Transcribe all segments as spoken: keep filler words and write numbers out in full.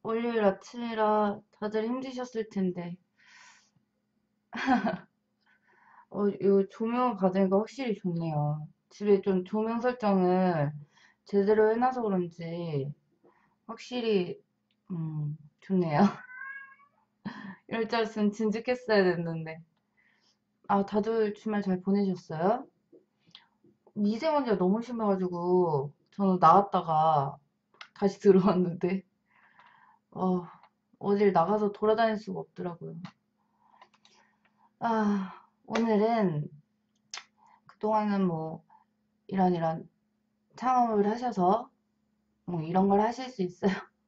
월요일 아침이라 다들 힘드셨을 텐데, 어, 이 조명 받으니까 확실히 좋네요. 집에 좀 조명 설정을 제대로 해놔서 그런지 확실히, 음, 좋네요. 이럴 줄 알았으면 진즉했어야 됐는데. 아, 다들 주말 잘 보내셨어요? 미세먼지가 너무 심해가지고, 저는 나갔다가 다시 들어왔는데, 어, 어딜 나가서 돌아다닐 수가 없더라고요. 아, 오늘은 그동안은 뭐, 이런 이런 창업을 하셔서 뭐 이런 걸 하실 수 있어요.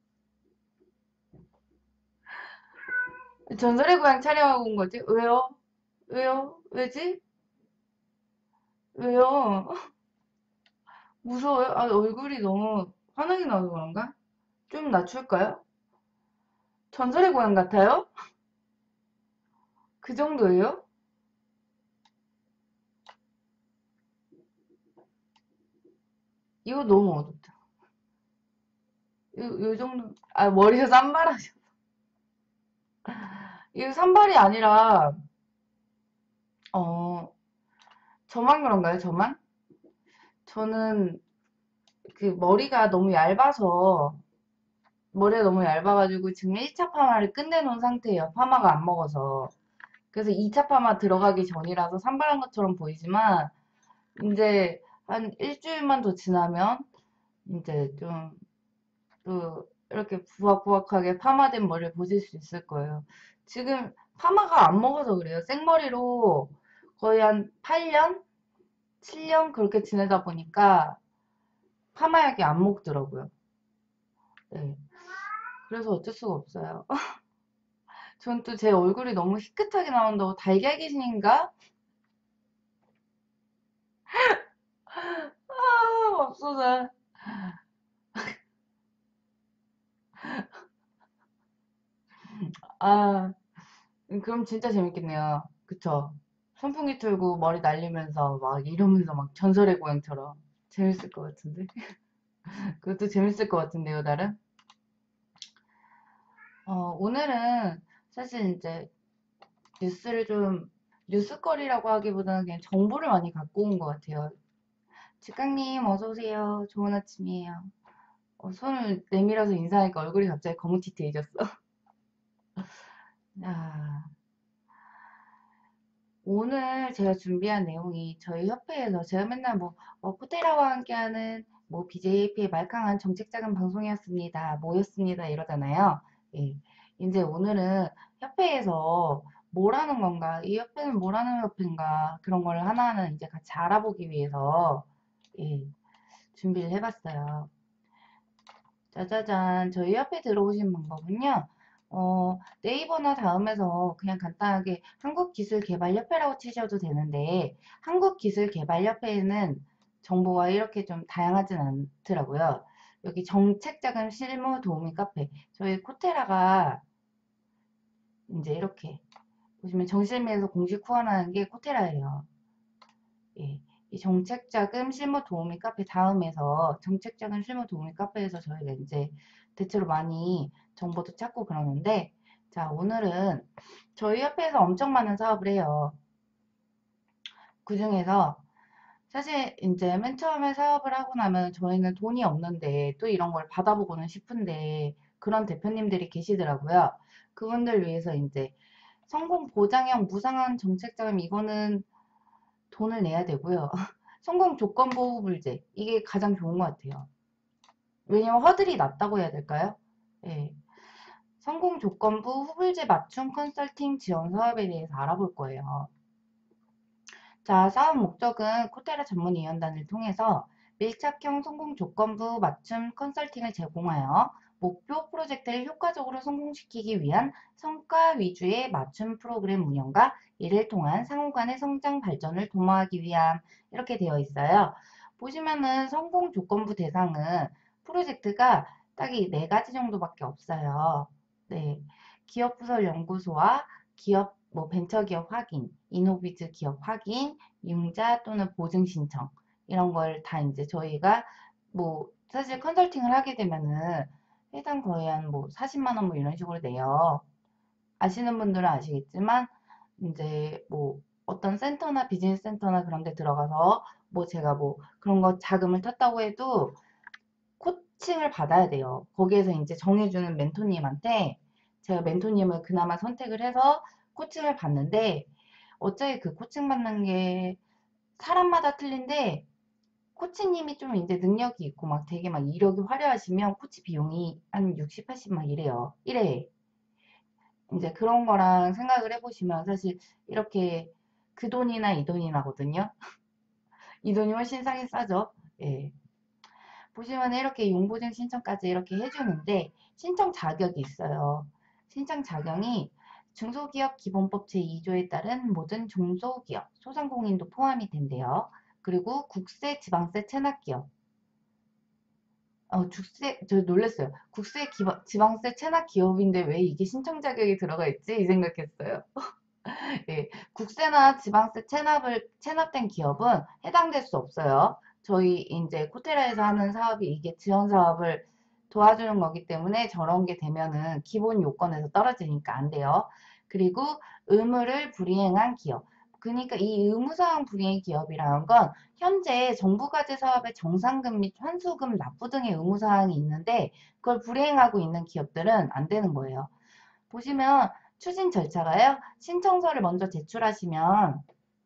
전설의 고향 촬영하고 온 거지? 왜요? 왜요? 왜지? 왜요? 무서워요? 아, 얼굴이 너무 환하게 나와서 그런가? 좀 낮출까요? 전설의 고향 같아요? 그 정도예요? 이거 너무 어둡다. 요, 요 정도, 아, 머리가 산발하셔. 이거 산발이 아니라, 어, 저만 그런가요? 저만? 저는 그 머리가 너무 얇아서, 머리가 너무 얇아가지고 지금 일 차 파마를 끝내놓은 상태예요. 파마가 안 먹어서. 그래서 이 차 파마 들어가기 전이라서 산발한 것처럼 보이지만, 이제 한 일주일만 더 지나면, 이제 좀, 또, 이렇게 부각부각하게 파마된 머리를 보실 수 있을 거예요. 지금 파마가 안 먹어서 그래요. 생머리로 거의 한 팔 년? 칠 년 그렇게 지내다 보니까 파마약이 안 먹더라고요. 네. 그래서 어쩔 수가 없어요. 전 또 제 얼굴이 너무 희끗하게 나온다고 달걀 귀신인가? 아, 맙소사. 아, 그럼 진짜 재밌겠네요. 그쵸? 선풍기 틀고 머리 날리면서 막 이러면서 막 전설의 고향처럼 재밌을 것 같은데. 그것도 재밌을 것 같은데요, 나름. 어, 오늘은 사실 이제 뉴스를 좀 뉴스거리라고 하기보다는 그냥 정보를 많이 갖고 온 것 같아요. 직강님 어서 오세요. 좋은 아침이에요. 어, 손을 내밀어서 인사하니까 얼굴이 갑자기 거무튀튀해졌어. 아, 오늘 제가 준비한 내용이 저희 협회에서 제가 맨날 뭐 어, 코테라와 함께하는 뭐 비제이에이피의 말캉한 정책자금 방송이었습니다. 뭐였습니다. 이러잖아요. 예. 이제 오늘은 협회에서 뭘 하는 건가, 이 협회는 뭘 하는 협회인가 그런 걸 하나하나 이제 같이 알아보기 위해서 예, 준비를 해봤어요. 짜자잔. 저희 협회 들어오신 방법은요. 어, 네이버나 다음에서 그냥 간단하게 한국기술개발협회라고 치셔도 되는데 한국기술개발협회에는 정보가 이렇게 좀 다양하진 않더라고요. 여기 정책자금 실무 도우미 카페. 저희 코테라가 이제 이렇게 보시면 정실미에서 공식 후원하는 게 코테라예요. 예. 이 정책자금 실무 도우미 카페 다음에서 정책자금 실무 도우미 카페에서 저희가 이제 대체로 많이 정보도 찾고 그러는데 자 오늘은 저희 협회에서 엄청 많은 사업을 해요. 그 중에서 사실 이제 맨 처음에 사업을 하고 나면 저희는 돈이 없는데 또 이런 걸 받아보고는 싶은데 그런 대표님들이 계시더라고요. 그분들 위해서 이제 성공 보장형 무상한 정책자금 이거는 돈을 내야 되고요. 성공 조건부 후불제 이게 가장 좋은 것 같아요. 왜냐면 허들이 낮다고 해야 될까요? 예. 성공 조건부 후불제 맞춤 컨설팅 지원 사업에 대해서 알아볼 거예요. 자, 사업 목적은 코테라 전문위원단을 통해서 밀착형 성공 조건부 맞춤 컨설팅을 제공하여 목표 프로젝트를 효과적으로 성공시키기 위한 성과 위주의 맞춤 프로그램 운영과 이를 통한 상호 간의 성장 발전을 도모하기 위함 이렇게 되어 있어요. 보시면은 성공 조건부 대상은 프로젝트가 딱 이 네 가지 정도밖에 없어요. 네. 기업부설 연구소와 기업 뭐 벤처기업 확인, 이노비즈 기업 확인, 융자 또는 보증 신청 이런 걸 다 이제 저희가 뭐 사실 컨설팅을 하게 되면은 회당 거의 한 뭐 사십만 원 뭐 이런 식으로 내요. 아시는 분들은 아시겠지만 이제 뭐 어떤 센터나 비즈니스 센터나 그런 데 들어가서 뭐 제가 뭐 그런 거 자금을 탔다고 해도 코칭을 받아야 돼요. 거기에서 이제 정해주는 멘토님한테 제가 멘토님을 그나마 선택을 해서 코칭을 받는데 어차피 그 코칭 받는 게 사람마다 틀린데 코치님이 좀 이제 능력이 있고 막 되게 막 이력이 화려하시면 코치 비용이 한 육십, 팔십 막 이래요. 이래. 이제 그런 거랑 생각을 해보시면 사실 이렇게 그 돈이나 이 돈이 나거든요. 이 돈이 훨씬 싸긴 싸죠. 예. 보시면 이렇게 용보증 신청까지 이렇게 해주는데 신청 자격이 있어요. 신청 자격이 중소기업 기본법 제이 조에 따른 모든 중소기업, 소상공인도 포함이 된대요. 그리고 국세, 지방세, 체납기업. 어, 국세, 저 놀랐어요. 국세, 기바, 지방세, 체납기업인데 왜 이게 신청 자격이 들어가 있지? 이 생각했어요. 예, 국세나 지방세 체납을, 체납된 기업은 해당될 수 없어요. 저희 이제 코테라에서 하는 사업이 이게 지원 사업을 도와주는 거기 때문에 저런 게 되면은 기본 요건에서 떨어지니까 안 돼요. 그리고 의무를 불이행한 기업. 그러니까 이 의무사항 불이행 기업이라는 건 현재 정부과제 사업의 정상금 및 환수금 납부 등의 의무사항이 있는데 그걸 불이행하고 있는 기업들은 안 되는 거예요. 보시면 추진 절차가요. 신청서를 먼저 제출하시면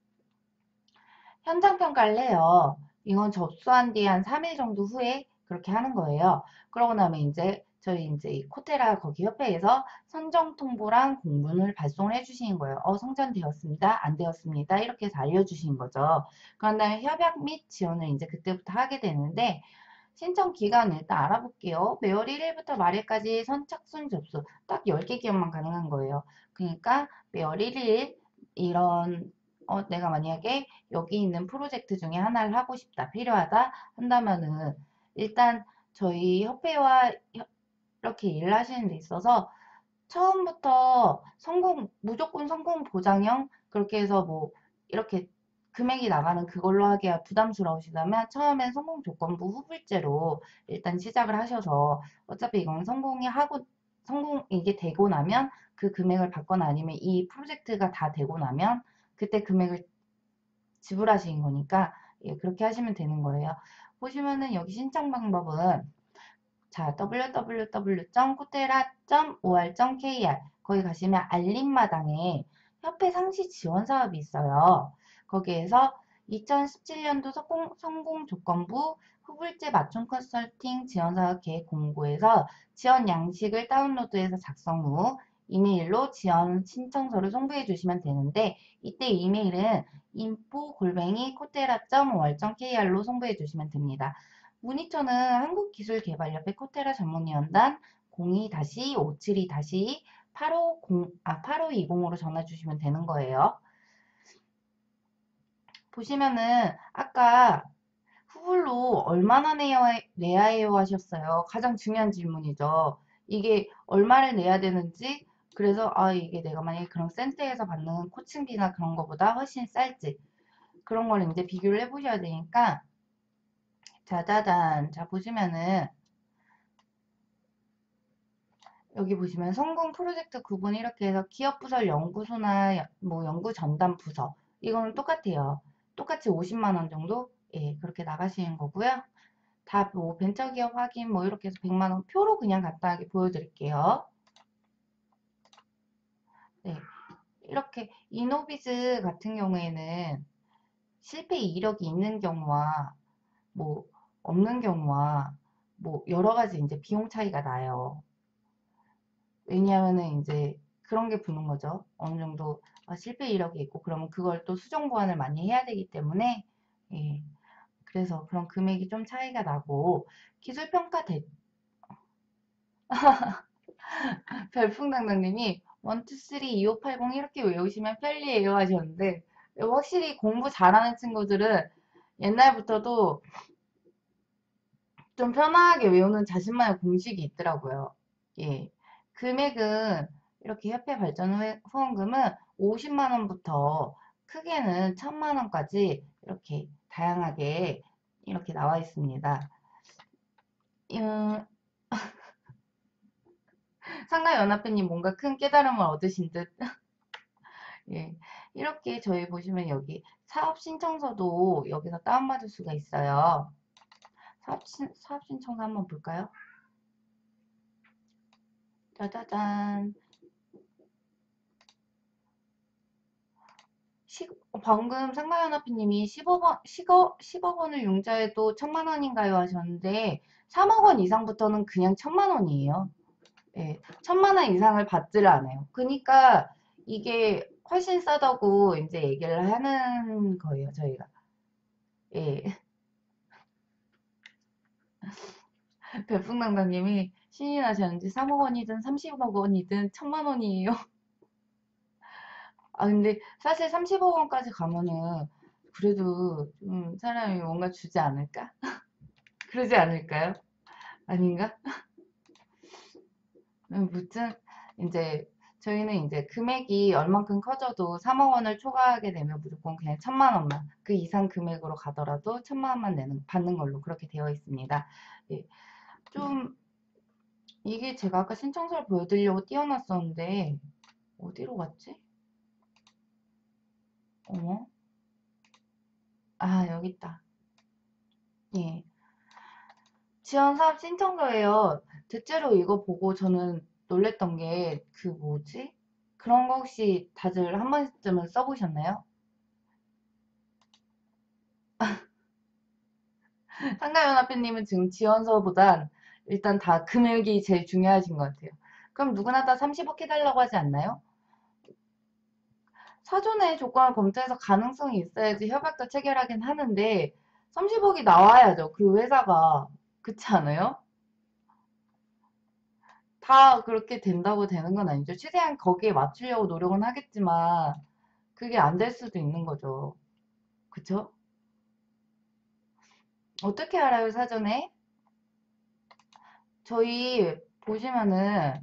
현장 평가를 해요. 이건 접수한 뒤 한 삼 일 정도 후에 그렇게 하는 거예요. 그러고 나면 이제 저희 이제 이 코테라 거기 협회에서 선정 통보랑 공문을 발송을 해주시는 거예요. 어, 성전되었습니다. 안 되었습니다. 이렇게 해서 알려주시는 거죠. 그런 다음에 협약 및 지원을 이제 그때부터 하게 되는데 신청 기간 일단 알아볼게요. 매월 일 일부터 말일까지 선착순 접수 딱 열 개 기업만 가능한 거예요. 그러니까 매월 일 일 이런 어, 내가 만약에 여기 있는 프로젝트 중에 하나를 하고 싶다, 필요하다 한다면은 일단 저희 협회와 이렇게 일을 하시는 데 있어서 처음부터 성공, 무조건 성공 보장형 그렇게 해서 뭐 이렇게 금액이 나가는 그걸로 하기가 부담스러우시다면 처음엔 성공 조건부 후불제로 일단 시작을 하셔서 어차피 이건 성공이 하고 성공 이게 되고 나면 그 금액을 받거나 아니면 이 프로젝트가 다 되고 나면 그때 금액을 지불하시는 거니까 예, 그렇게 하시면 되는 거예요. 보시면은 여기 신청 방법은 자, 더블유 더블유 더블유 점 코테라 점 오알 점 케이알 거기 가시면 알림마당에 협회 상시 지원 사업이 있어요. 거기에서 이천십칠 년도 성공, 성공 조건부 후불제 맞춤 컨설팅 지원 사업 계획 공고에서 지원 양식을 다운로드해서 작성 후 이메일로 지원 신청서를 송부해 주시면 되는데 이때 이메일은 인포 골뱅이 코테라 점 오알 점 케이알로 송부해 주시면 됩니다. 문의처는 한국기술개발협회 코테라 전문위원단 공이 오칠이 팔오공, 아, 팔오이공으로 전화 주시면 되는 거예요. 보시면은 아까 후불로 얼마나 내야, 내야 해요 하셨어요. 가장 중요한 질문이죠. 이게 얼마를 내야 되는지 그래서 아 이게 내가 만약에 그런 센터에서 받는 코칭비나 그런 거보다 훨씬 쌀지 그런 걸 이제 비교를 해보셔야 되니까 자자잔 자 보시면은 여기 보시면 성공 프로젝트 구분 이렇게 해서 기업부설 연구소나 뭐 연구 전담 부서 이거는 똑같아요. 똑같이 오십만 원 정도 예 그렇게 나가시는 거고요. 다 뭐 벤처기업 확인 뭐 이렇게 해서 백만 원 표로 그냥 간단하게 보여드릴게요. 네 이렇게 이노비즈 같은 경우에는 실패 이력이 있는 경우와 뭐 없는 경우와 뭐 여러 가지 이제 비용 차이가 나요. 왜냐하면은 이제 그런 게 붙는 거죠. 어느 정도 아, 실패 이력이 있고 그러면 그걸 또 수정 보완을 많이 해야 되기 때문에 예, 그래서 그런 금액이 좀 차이가 나고 기술평가 대 별풍당당님이 일, 이, 삼, 이오팔공 이렇게 외우시면 편리해요 하셨는데 확실히 공부 잘하는 친구들은 옛날부터도 좀 편하게 외우는 자신만의 공식이 있더라고요. 예. 금액은 이렇게 협회 발전 후- 후원금은 오십만 원부터 크게는 천만 원까지 이렇게 다양하게 이렇게 나와 있습니다. 음, 상가연합회님 뭔가 큰 깨달음을 얻으신 듯. 예. 이렇게 저희 보시면 여기 사업 신청서도 여기서 다운받을 수가 있어요. 사업, 신, 사업 신청서 한번 볼까요? 짜자잔. 시, 어, 방금 상가연합회님이 십억 원, 십억, 십억 원을 융자해도 천만 원인가요 하셨는데 삼억 원 이상부터는 그냥 천만 원이에요. 예, 천만 원 이상을 받지를 않아요. 그러니까 이게 훨씬 싸다고 이제 얘기를 하는 거예요, 저희가. 예. 별풍당당님이 신이 나셨는지 삼억 원이든 삼십억 원이든 천만 원이에요. 아, 근데 사실 삼십억 원까지 가면은 그래도 좀 사람이 뭔가 주지 않을까? 그러지 않을까요? 아닌가? 음, 무튼 이제 저희는 이제 금액이 얼만큼 커져도 삼억 원을 초과하게 되면 무조건 그냥 천만 원만 그 이상 금액으로 가더라도 천만 원만 내는 받는 걸로 그렇게 되어 있습니다. 예, 좀 이게 제가 아까 신청서를 보여드리려고 띄워놨었는데 어디로 갔지? 어머, 아 여기 있다. 예, 지원 사업 신청서예요. 대체로 이거 보고 저는 놀랬던 게 그 뭐지? 그런 거 혹시 다들 한 번쯤은 써보셨나요? 한가연합회님은 지금 지원서보단 일단 다 금액이 제일 중요하신 것 같아요. 그럼 누구나 다 삼십억 해달라고 하지 않나요? 사전에 조건을 검토해서 가능성이 있어야지 협약도 체결하긴 하는데 삼십억이 나와야죠. 그 회사가. 그렇지 않아요? 다 그렇게 된다고 되는 건 아니죠. 최대한 거기에 맞추려고 노력은 하겠지만 그게 안 될 수도 있는 거죠. 그쵸? 어떻게 알아요, 사전에? 저희 보시면은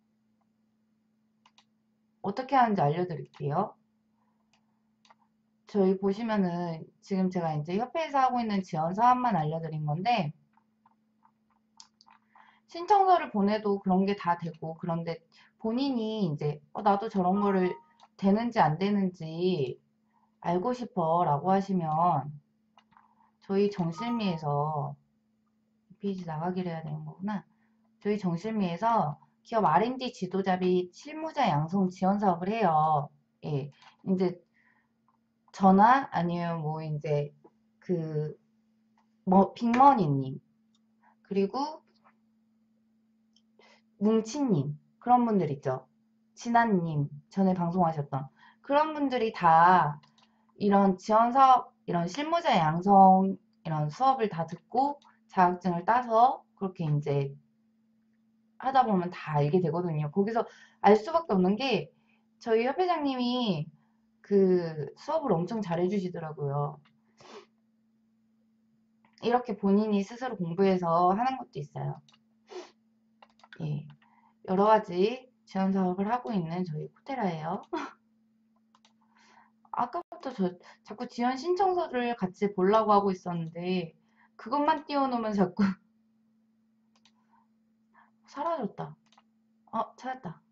어떻게 하는지 알려드릴게요. 저희 보시면은 지금 제가 이제 협회에서 하고 있는 지원 사업만 알려드린 건데 신청서를 보내도 그런 게 다 되고 그런데 본인이 이제 어, 나도 저런 거를 되는지 안 되는지 알고 싶어 라고 하시면 저희 정실미에서 이 페이지 나가기를 해야 되는 거구나. 저희 정실미에서 기업 알앤디 지도자 및 실무자 양성 지원 사업을 해요. 예. 이제 저나 아니면 뭐 이제 그 뭐 빅머니님 그리고 뭉치님 그런 분들 있죠. 진아님 전에 방송하셨던 그런 분들이 다 이런 지원 사업 이런 실무자 양성 이런 수업을 다 듣고 자격증을 따서 그렇게 이제 하다 보면 다 알게 되거든요. 거기서 알 수밖에 없는 게 저희 협회장님이 그 수업을 엄청 잘해 주시더라고요. 이렇게 본인이 스스로 공부해서 하는 것도 있어요. 예. 여러 가지 지원 사업을 하고 있는 저희 코테라예요. 아까부터 저 자꾸 지원 신청서를 같이 보려고 하고 있었는데 그것만 띄워놓으면 자꾸 사라졌다. 어, 찾았다.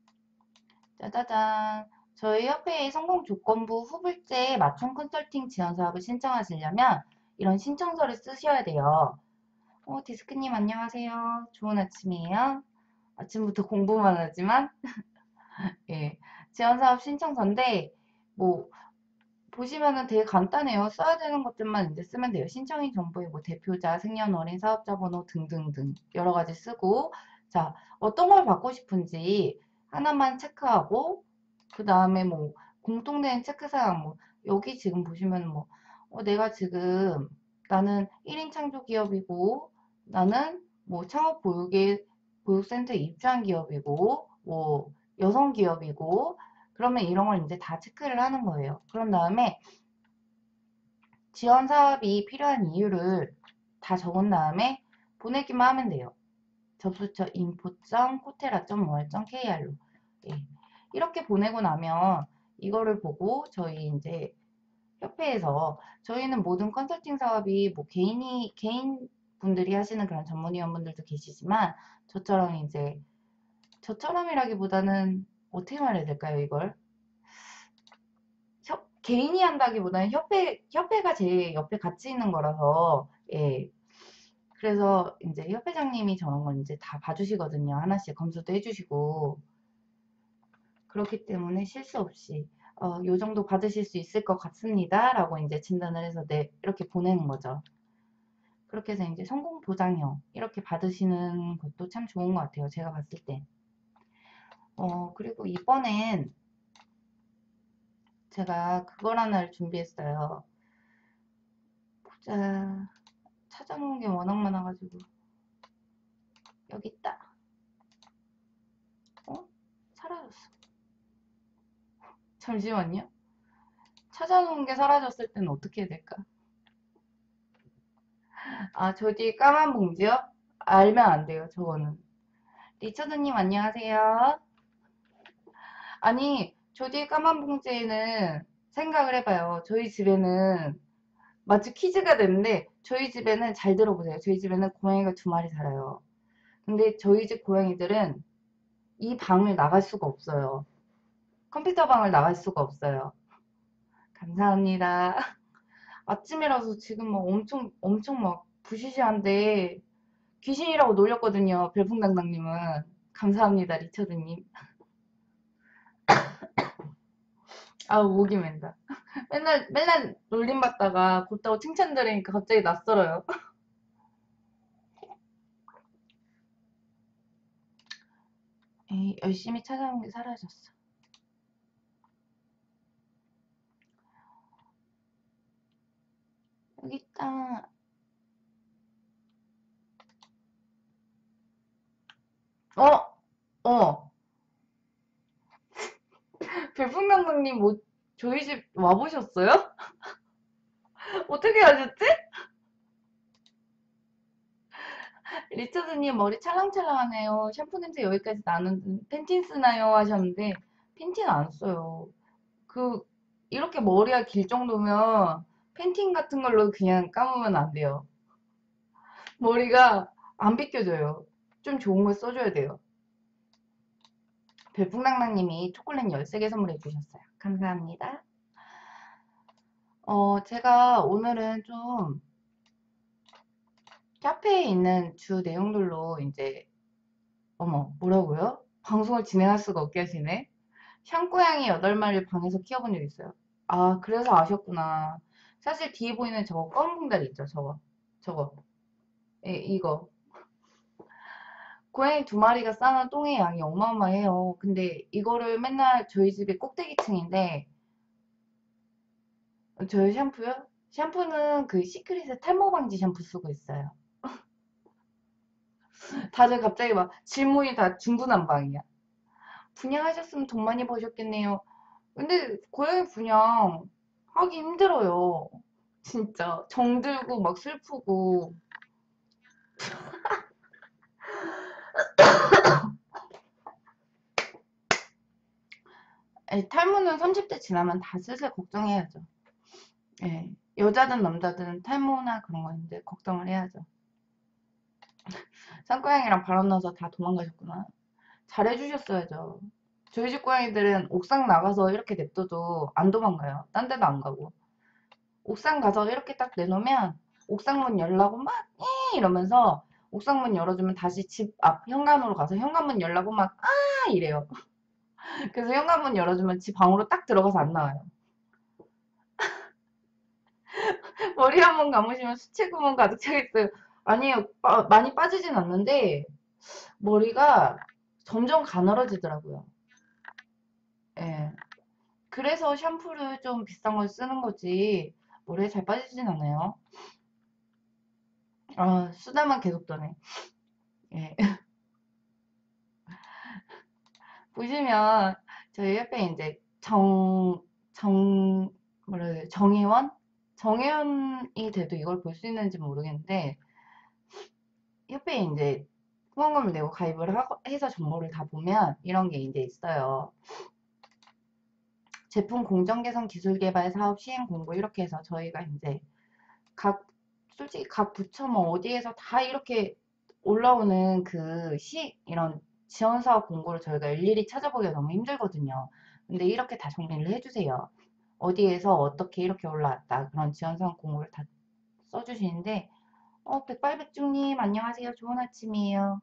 짜자잔. 저희 협회의 성공 조건부 후불제 맞춤 컨설팅 지원 사업을 신청하시려면 이런 신청서를 쓰셔야 돼요. 어, 디스크님 안녕하세요. 좋은 아침이에요. 아침부터 공부만 하지만 예, 지원 사업 신청서인데 뭐 보시면은 되게 간단해요. 써야 되는 것들만 이제 쓰면 돼요. 신청인 정보에 뭐 대표자, 생년월일, 사업자 번호 등등등 여러 가지 쓰고 자 어떤 걸 받고 싶은지 하나만 체크하고 그 다음에 뭐 공통된 체크사항 뭐 여기 지금 보시면 뭐 어, 내가 지금 나는 일 인 창조 기업이고 나는 뭐 창업 보육에 보육센터에 입주한 기업이고 뭐 여성 기업이고 그러면 이런 걸 이제 다 체크를 하는 거예요. 그런 다음에 지원 사업이 필요한 이유를 다 적은 다음에 보내기만 하면 돼요. 접수처 인포.코테라.월.kr로 예. 이렇게 보내고 나면 이거를 보고 저희 이제 협회에서 저희는 모든 컨설팅 사업이 뭐 개인이 개인 분들이 하시는 그런 전문위원분들도 계시지만 저처럼 이제 저처럼이라기보다는 어떻게 말해야 될까요, 이걸? 협, 개인이 한다기보다는 협회, 협회가 제 옆에 같이 있는 거라서, 예. 그래서 이제 협회장님이 저런 건 이제 다 봐주시거든요. 하나씩 검수도 해주시고. 그렇기 때문에 실수 없이, 어, 요 정도 받으실 수 있을 것 같습니다. 라고 이제 진단을 해서 네, 이렇게 보내는 거죠. 그렇게 해서 이제 성공 보장형, 이렇게 받으시는 것도 참 좋은 것 같아요. 제가 봤을 때. 어, 그리고 이번엔 제가 그걸 하나를 준비했어요. 보자. 찾아놓은 게 워낙 많아가지고. 여기 있다. 어? 사라졌어. 잠시만요. 찾아놓은 게 사라졌을 때는 어떻게 해야 될까? 아, 저 뒤에 까만 봉지요? 알면 안 돼요, 저거는. 리처드님, 안녕하세요. 아니, 저 뒤에 까만 봉지에는 생각을 해봐요. 저희 집에는 마치 퀴즈가 됐는데, 저희 집에는 잘 들어보세요. 저희 집에는 고양이가 두 마리 살아요. 근데 저희 집 고양이들은 이 방을 나갈 수가 없어요. 컴퓨터 방을 나갈 수가 없어요. 감사합니다. 아침이라서 지금 막 엄청, 엄청 막 부시시한데 귀신이라고 놀렸거든요. 별풍당당님은. 감사합니다, 리처드님. 아우, 목이 맨다. 맨날, 맨날 놀림받다가 곧다고 칭찬 들으니까 갑자기 낯설어요. 에이, 열심히 찾아온 게 사라졌어. 여기 있다. 어? 어. 별풍당당님 뭐, 저희 집 와보셨어요? 어떻게 하셨지? 리처드님 머리 찰랑찰랑하네요. 샴푸 냄새 여기까지 나는 펜틴 쓰나요? 하셨는데 펜틴 안 써요. 그 이렇게 머리가 길 정도면 펜틴 같은 걸로 그냥 감으면 안 돼요. 머리가 안 빗겨져요. 좀 좋은 걸 써줘야 돼요. 별풍랑랑님이 초콜릿 열세 개 선물해 주셨어요. 감사합니다. 어, 제가 오늘은 좀 카페에 있는 주 내용들로 이제 어머 뭐라고요? 방송을 진행할 수가 없게 하시네. 샹고양이 여덟 마리를 방에서 키워본 적 있어요. 아, 그래서 아셨구나. 사실 뒤에 보이는 저거 검은 봉다리 있죠, 저거. 저거. 예, 이거. 고양이 두 마리가 싸는 똥의 양이 어마어마해요. 근데 이거를 맨날 저희 집이 꼭대기층인데, 저희 샴푸요? 샴푸는 그 시크릿의 탈모 방지 샴푸 쓰고 있어요. 다들 갑자기 막 질문이 다 중구난방이야. 분양하셨으면 돈 많이 버셨겠네요. 근데 고양이 분양 하기 힘들어요. 진짜 정들고 막 슬프고. 에, 탈모는 삼십 대 지나면 다 슬슬 걱정해야죠. 예, 여자든 남자든 탈모나 그런 거 있는데 걱정을 해야죠. 산고양이랑 바람 나서 다 도망가셨구나. 잘해주셨어야죠. 저희 집 고양이들은 옥상 나가서 이렇게 냅둬도 안 도망가요. 딴 데도 안 가고. 옥상 가서 이렇게 딱 내놓으면 옥상 문 열라고 막, 예! 이러면서 옥상 문 열어주면 다시 집 앞 현관으로 가서 현관문 열라고 막, 아! 이래요. 그래서 현관문 열어주면 집 방으로 딱 들어가서 안 나와요. 머리 한 번 감으시면 수채구멍 가득 차겠어요. 아니에요. 빠- 많이 빠지진 않는데 머리가 점점 가늘어지더라고요. 예. 그래서 샴푸를 좀 비싼 걸 쓰는 거지 머리에 잘 빠지진 않아요. 아, 수다만 계속 떠네. 예. 보시면 저희 옆에 이제 정, 정, 뭐라 해야 돼? 정혜원? 정혜원이 돼도 이걸 볼 수 있는지 모르겠는데 협회에 이제 후원금을 내고 가입을 하고 해서 정보를 다 보면 이런 게 이제 있어요. 제품 공정 개선 기술 개발 사업 시행 공고 이렇게 해서 저희가 이제 각 솔직히 각 부처 뭐 어디에서 다 이렇게 올라오는 그 시 이런 지원사업 공고를 저희가 일일이 찾아보기가 너무 힘들거든요. 근데 이렇게 다 정리를 해주세요. 어디에서 어떻게 이렇게 올라왔다. 그런 지원사업 공고를 다 써주시는데, 어, 백발백중님, 안녕하세요. 좋은 아침이에요.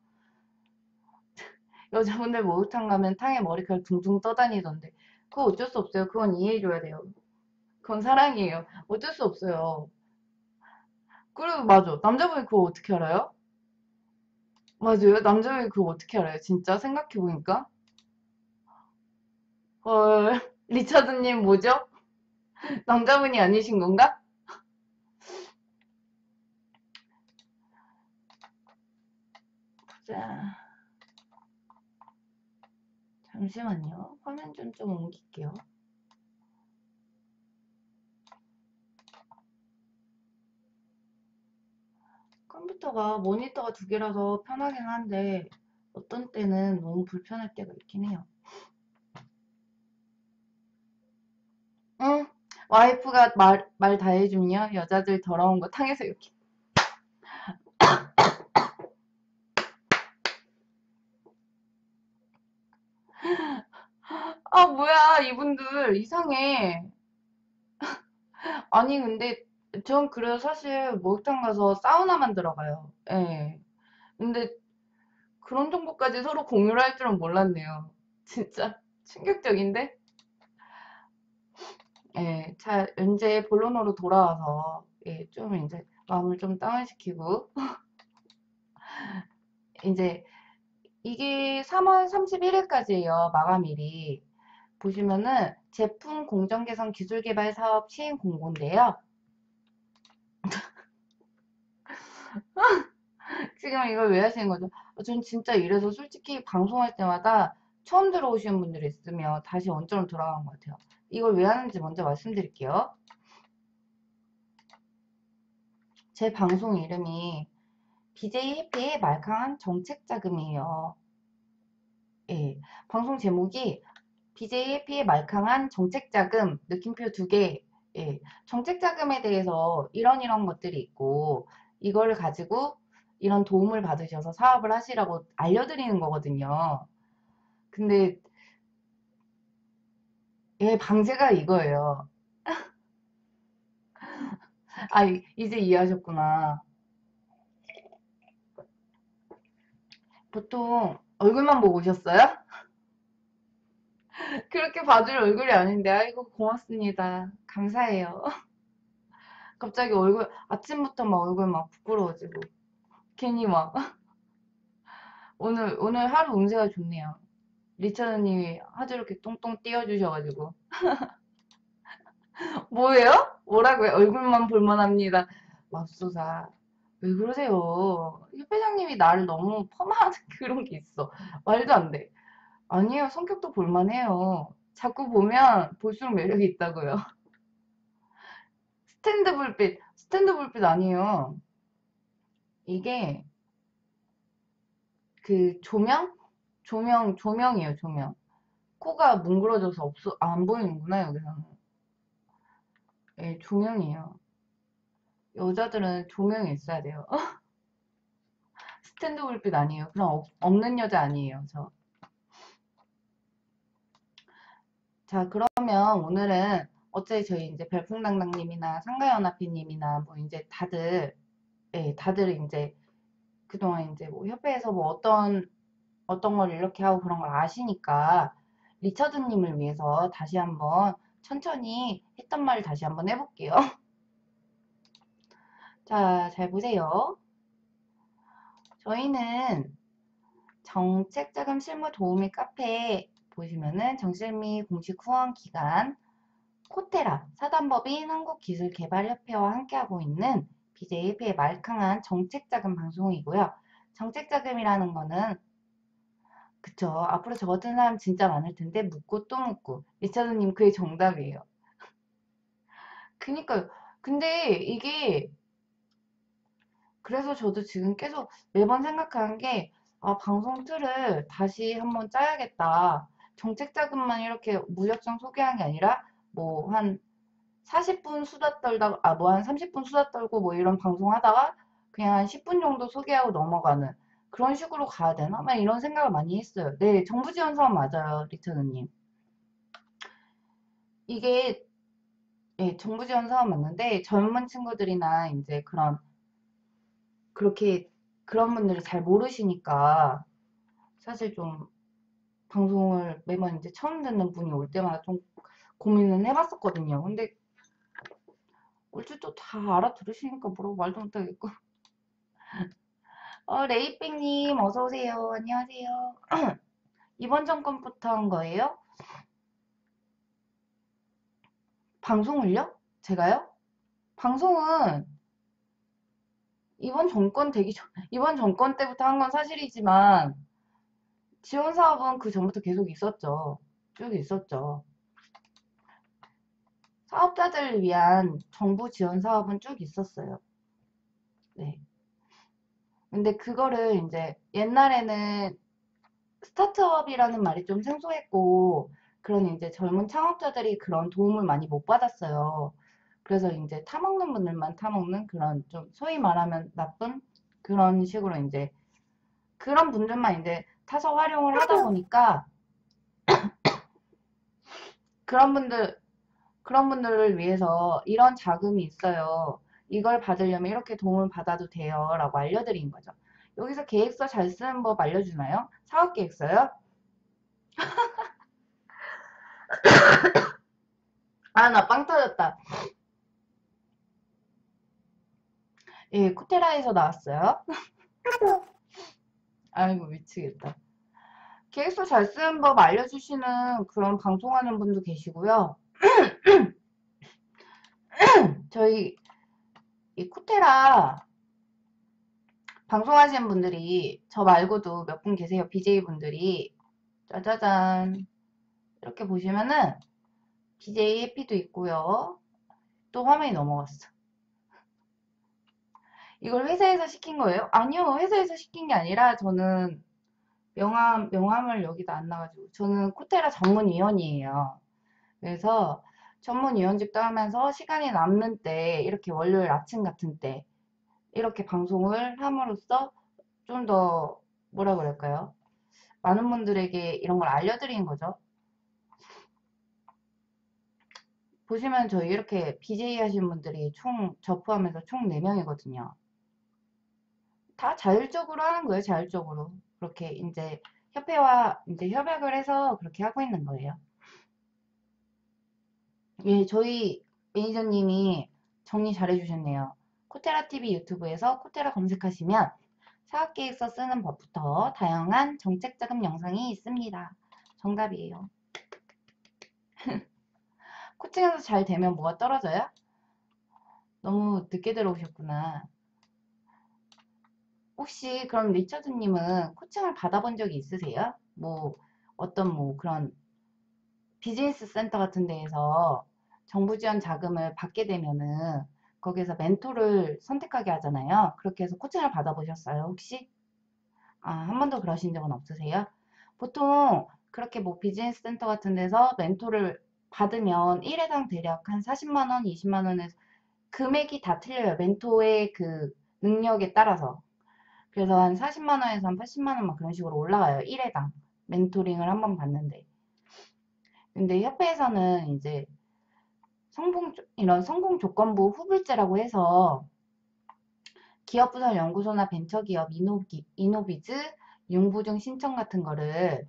여자분들 목욕탕 가면 탕에 머리카락 둥둥 떠다니던데. 그거 어쩔 수 없어요. 그건 이해해줘야 돼요. 그건 사랑이에요. 어쩔 수 없어요. 그리고 맞아. 남자분이 그거 어떻게 알아요? 맞아요. 남자분이 그거 어떻게 알아요? 진짜 생각해보니까. 헐, 리차드님 뭐죠? 남자분이 아니신 건가? 자, 잠시만요. 화면 좀 좀 옮길게요. 컴퓨터가 모니터가 두 개라서 편하긴 한데 어떤 때는 너무 불편할 때가 있긴 해요. 응? 와이프가 말, 말 다 해주냐? 여자들 더러운 거 탕에서 이렇게. 아, 뭐야, 이분들 이상해. 아니, 근데 전 그래서 사실 목욕탕 가서 사우나만 들어가요. 예. 근데 그런 정보까지 서로 공유를 할 줄은 몰랐네요. 진짜 충격적인데? 예, 자, 이제 본론으로 돌아와서, 예, 좀 이제 마음을 좀 다운시키고, 이제 이게 삼월 삼십일일까지예요, 마감일이. 보시면은 제품 공정 개선 기술 개발 사업 시행 공고인데요. 지금 이걸 왜 하시는 거죠? 어, 전 진짜 이래서 솔직히 방송할 때마다 처음 들어오시는 분들이 있으면 다시 원점으로 돌아간 것 같아요. 이걸 왜 하는지 먼저 말씀드릴게요. 제 방송 이름이 비제이 해피의 말캉한 정책 자금이에요. 예. 방송 제목이 비제이 해피의 말캉한 정책 자금 느낌표 두 개. 예. 정책 자금에 대해서 이런 이런 것들이 있고 이거를 가지고 이런 도움을 받으셔서 사업을 하시라고 알려드리는 거거든요. 근데 예, 방제가 이거예요. 아, 이- 이제 이해하셨구나. 보통 얼굴만 보고 오셨어요? 그렇게 봐줄 얼굴이 아닌데, 아이고, 고맙습니다. 감사해요. 갑자기 얼굴, 아침부터 막 얼굴 막 부끄러워지고, 괜히 막, 오늘, 오늘 하루 운세가 좋네요. 리처드님이 아주 이렇게 똥똥 띄워주셔가지고. 뭐예요? 뭐라고요? 얼굴만 볼만합니다. 맙소사. 왜 그러세요? 협회장님이 나를 너무 폄하하는 그런 게 있어. 말도 안 돼. 아니에요. 성격도 볼만해요. 자꾸 보면 볼수록 매력이 있다고요. 스탠드 불빛. 스탠드 불빛 아니에요. 이게 그 조명? 조명, 조명이에요, 조명. 코가 뭉그러져서 없어, 안 보이는구나, 여기서는. 예, 조명이에요. 여자들은 조명이 있어야 돼요. 스탠드 불빛 아니에요. 그럼 없, 없는 여자 아니에요, 저. 자, 그러면 오늘은 어차피 저희 이제 별풍당당님이나 상가연합회님이나 뭐 이제 다들, 예, 다들 이제 그동안 이제 뭐 협회에서 뭐 어떤, 어떤 걸 이렇게 하고 그런 걸 아시니까 리처드님을 위해서 다시 한번 천천히 했던 말을 다시 한번 해볼게요. 자, 잘 보세요. 저희는 정책자금 실무 도우미 카페 보시면은 정실미 공식 후원 기관 코테라 사단법인 한국기술개발협회와 함께하고 있는 비제이에프의 말캉한 정책자금 방송이고요. 정책자금이라는 거는 그쵸. 앞으로 저 같은 사람 진짜 많을 텐데 묻고 또 묻고 리차드님 그게 정답이에요. 그니까요. 근데 이게 그래서 저도 지금 계속 매번 생각하는 게, 아, 방송 틀을 다시 한번 짜야겠다. 정책 자금만 이렇게 무작정 소개하는 게 아니라, 뭐, 한 사십 분 수다 떨다가, 아, 뭐, 한 삼십 분 수다 떨고 뭐 이런 방송 하다가, 그냥 한 십 분 정도 소개하고 넘어가는. 그런 식으로 가야 되나? 막 이런 생각을 많이 했어요. 네, 정부 지원 사업 맞아요, 리처드님. 이게 예, 정부 지원 사업 맞는데 젊은 친구들이나 이제 그런 그렇게 그런 분들이 잘 모르시니까 사실 좀 방송을 매번 이제 처음 듣는 분이 올 때마다 좀 고민은 해봤었거든요. 근데 얼추 또 다 알아들으시니까 뭐라고 말도 못하겠고. 어, 레이백님 어서오세요. 안녕하세요. 이번 정권부터 한 거예요? 방송을요? 제가요? 방송은 이번 정권 되기 전, 이번 정권 때부터 한 건 사실이지만 지원 사업은 그 전부터 계속 있었죠. 쭉 있었죠. 사업자들을 위한 정부 지원 사업은 쭉 있었어요. 네. 근데 그거를 이제 옛날에는 스타트업이라는 말이 좀 생소했고, 그런 이제 젊은 창업자들이 그런 도움을 많이 못 받았어요. 그래서 이제 타먹는 분들만 타먹는 그런 좀 소위 말하면 나쁜 그런 식으로 이제 그런 분들만 이제 타서 활용을 하다 보니까 그런 분들, 그런 분들을 위해서 이런 자금이 있어요. 이걸 받으려면 이렇게 도움을 받아도 돼요. 라고 알려드린 거죠. 여기서 계획서 잘 쓰는 법 알려주나요? 사업 계획서요? 아, 나 빵 터졌다. 예, 코테라에서 나왔어요. 아이고, 미치겠다. 계획서 잘 쓰는 법 알려주시는 그런 방송하는 분도 계시고요. 저희 이 코테라 방송하시는 분들이 저 말고도 몇 분 계세요. 비제이 분들이. 짜자잔. 이렇게 보시면은 비제이 해피도 있고요. 또 화면이 넘어갔어. 이걸 회사에서 시킨 거예요? 아니요. 회사에서 시킨 게 아니라 저는 명함, 명함을 여기다 안 놔가지고 저는 코테라 전문위원이에요. 그래서 전문위원직도 하면서 시간이 남는 때 이렇게 월요일 아침 같은 때 이렇게 방송을 함으로써 좀 더 뭐라 그럴까요? 많은 분들에게 이런 걸 알려드리는 거죠. 보시면 저희 이렇게 비제이 하신 분들이 총, 저 포함해서 총 네 명이거든요. 다 자율적으로 하는 거예요, 자율적으로. 그렇게 이제 협회와 이제 협약을 해서 그렇게 하고 있는 거예요. 예, 저희 매니저님이 정리 잘 해주셨네요. 코테라티비 유튜브에서 코테라 검색하시면 사업계획서 쓰는 법부터 다양한 정책 자금 영상이 있습니다. 정답이에요. 코칭에서 잘 되면 뭐가 떨어져요? 너무 늦게 들어오셨구나. 혹시 그럼 리처드님은 코칭을 받아본 적이 있으세요? 뭐 어떤 뭐 그런 비즈니스 센터 같은 데에서 정부 지원 자금을 받게 되면은 거기에서 멘토를 선택하게 하잖아요. 그렇게 해서 코칭을 받아보셨어요, 혹시? 아, 한 번도 그러신 적은 없으세요? 보통 그렇게 뭐 비즈니스 센터 같은 데서 멘토를 받으면 일 회당 대략 한 사십만 원, 이십만 원에서 금액이 다 틀려요. 멘토의 그 능력에 따라서. 그래서 한 사십만 원에서 한 팔십만 원 막 그런 식으로 올라가요. 일 회당. 멘토링을 한 번 받는데. 근데 협회에서는 이제 성공, 이런 성공 조건부 후불제라고 해서 기업부설 연구소나 벤처기업, 이노기, 이노비즈, 융부증 신청 같은 거를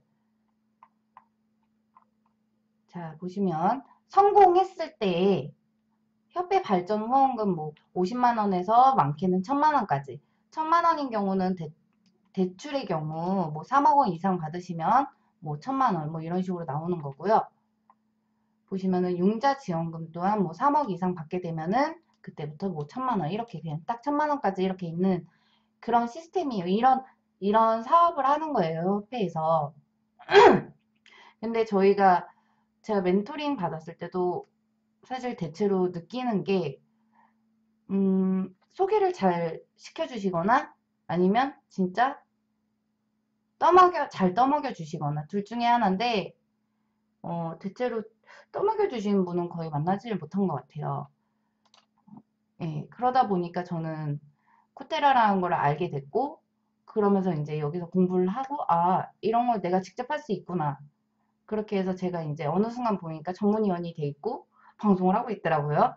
자, 보시면 성공했을 때 협회 발전 후원금 뭐 오십만 원에서 많게는 천만 원까지. 천만 원인 경우는 대, 대출의 경우 뭐 삼억 원 이상 받으시면 뭐 천만 원 뭐 이런 식으로 나오는 거고요. 보시면은 융자 지원금 또한 뭐 삼억 이상 받게 되면은 그때부터 뭐 천만 원 이렇게 그냥 딱 천만 원까지 이렇게 있는 그런 시스템이에요. 이런 이런 사업을 하는 거예요, 협회에서. 근데 저희가 제가 멘토링 받았을 때도 사실 대체로 느끼는 게 음, 소개를 잘 시켜주시거나 아니면 진짜 떠먹여 잘 떠먹여 주시거나 둘 중에 하나인데 어, 대체로 떠먹여 주시는 분은 거의 만나지를 못한 것 같아요. 예, 그러다 보니까 저는 코테라라는 걸 알게 됐고 그러면서 이제 여기서 공부를 하고, 아, 이런 걸 내가 직접 할 수 있구나. 그렇게 해서 제가 이제 어느 순간 보니까 전문위원이 돼 있고 방송을 하고 있더라고요.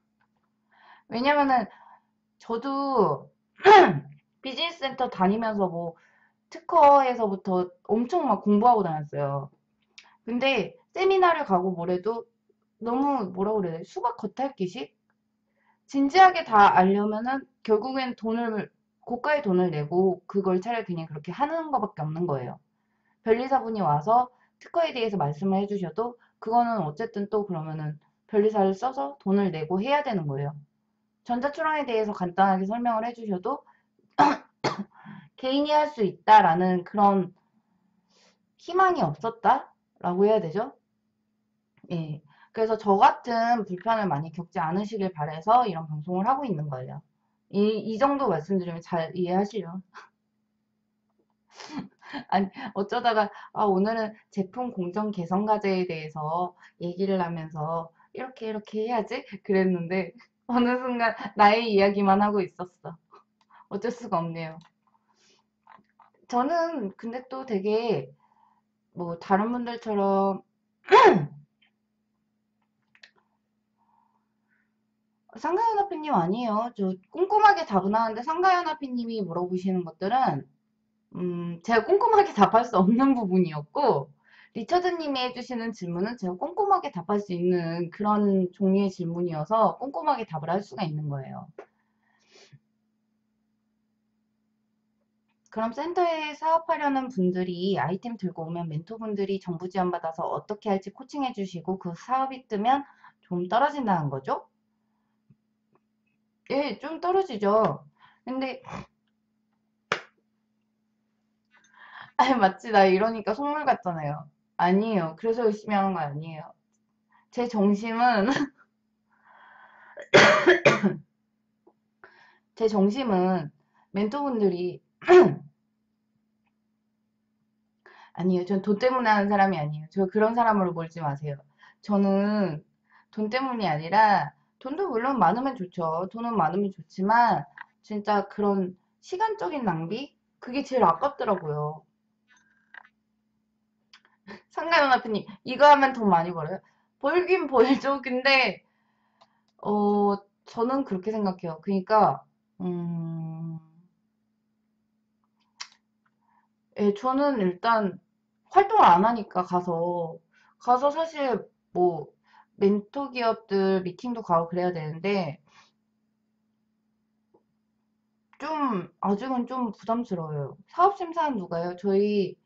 왜냐면은 저도 비즈니스 센터 다니면서 뭐 특허에서부터 엄청 막 공부하고 다녔어요. 근데 세미나를 가고 뭐래도 너무 뭐라 그래야 돼? 수박 겉핥기식? 진지하게 다 알려면은 결국엔 돈을 고가의 돈을 내고 그걸 차라리 그냥 그렇게 하는 것밖에 없는 거예요. 변리사분이 와서 특허에 대해서 말씀을 해주셔도 그거는 어쨌든 또 그러면은 변리사를 써서 돈을 내고 해야 되는 거예요. 전자출원에 대해서 간단하게 설명을 해주셔도 개인이 할 수 있다라는 그런 희망이 없었다라고 해야 되죠? 예. 그래서 저 같은 불편을 많이 겪지 않으시길 바라서 이런 방송을 하고 있는 거예요. 이, 이 정도 말씀드리면 잘 이해하시죠? 아니, 어쩌다가, 아, 오늘은 제품 공정 개선 과제에 대해서 얘기를 하면서 이렇게 이렇게 해야지? 그랬는데, 어느 순간 나의 이야기만 하고 있었어. 어쩔 수가 없네요. 저는 근데 또 되게, 뭐, 다른 분들처럼 상가연합회님 아니에요. 저 꼼꼼하게 답은하는데 상가연합회님이 물어보시는 것들은 음, 제가 꼼꼼하게 답할 수 없는 부분이었고 리처드님이 해주시는 질문은 제가 꼼꼼하게 답할 수 있는 그런 종류의 질문이어서 꼼꼼하게 답을 할 수가 있는 거예요. 그럼 센터에 사업하려는 분들이 아이템 들고 오면 멘토분들이 정부 지원받아서 어떻게 할지 코칭해 주시고 그 사업이 뜨면 좀 떨어진다는 거죠? 예, 좀 떨어지죠. 근데 아니, 맞지. 나 이러니까 속물 같잖아요. 아니에요. 그래서 열심히 하는 거 아니에요. 제 정심은, 제 정심은 멘토분들이, 아니에요. 전 돈 때문에 하는 사람이 아니에요. 저 그런 사람으로 몰지 마세요. 저는 돈 때문이 아니라, 돈도 물론 많으면 좋죠. 돈은 많으면 좋지만, 진짜 그런 시간적인 낭비? 그게 제일 아깝더라고요. 상가연합회님, 이거 하면 돈 많이 벌어요? 벌긴 벌죠. 근데, 어, 저는 그렇게 생각해요. 그러니까, 음, 예, 저는 일단 활동을 안 하니까 가서, 가서 사실 뭐, 멘토 기업들 미팅도 가고 그래야 되는데, 좀, 아직은 좀 부담스러워요. 사업심사는 누가요? 저희,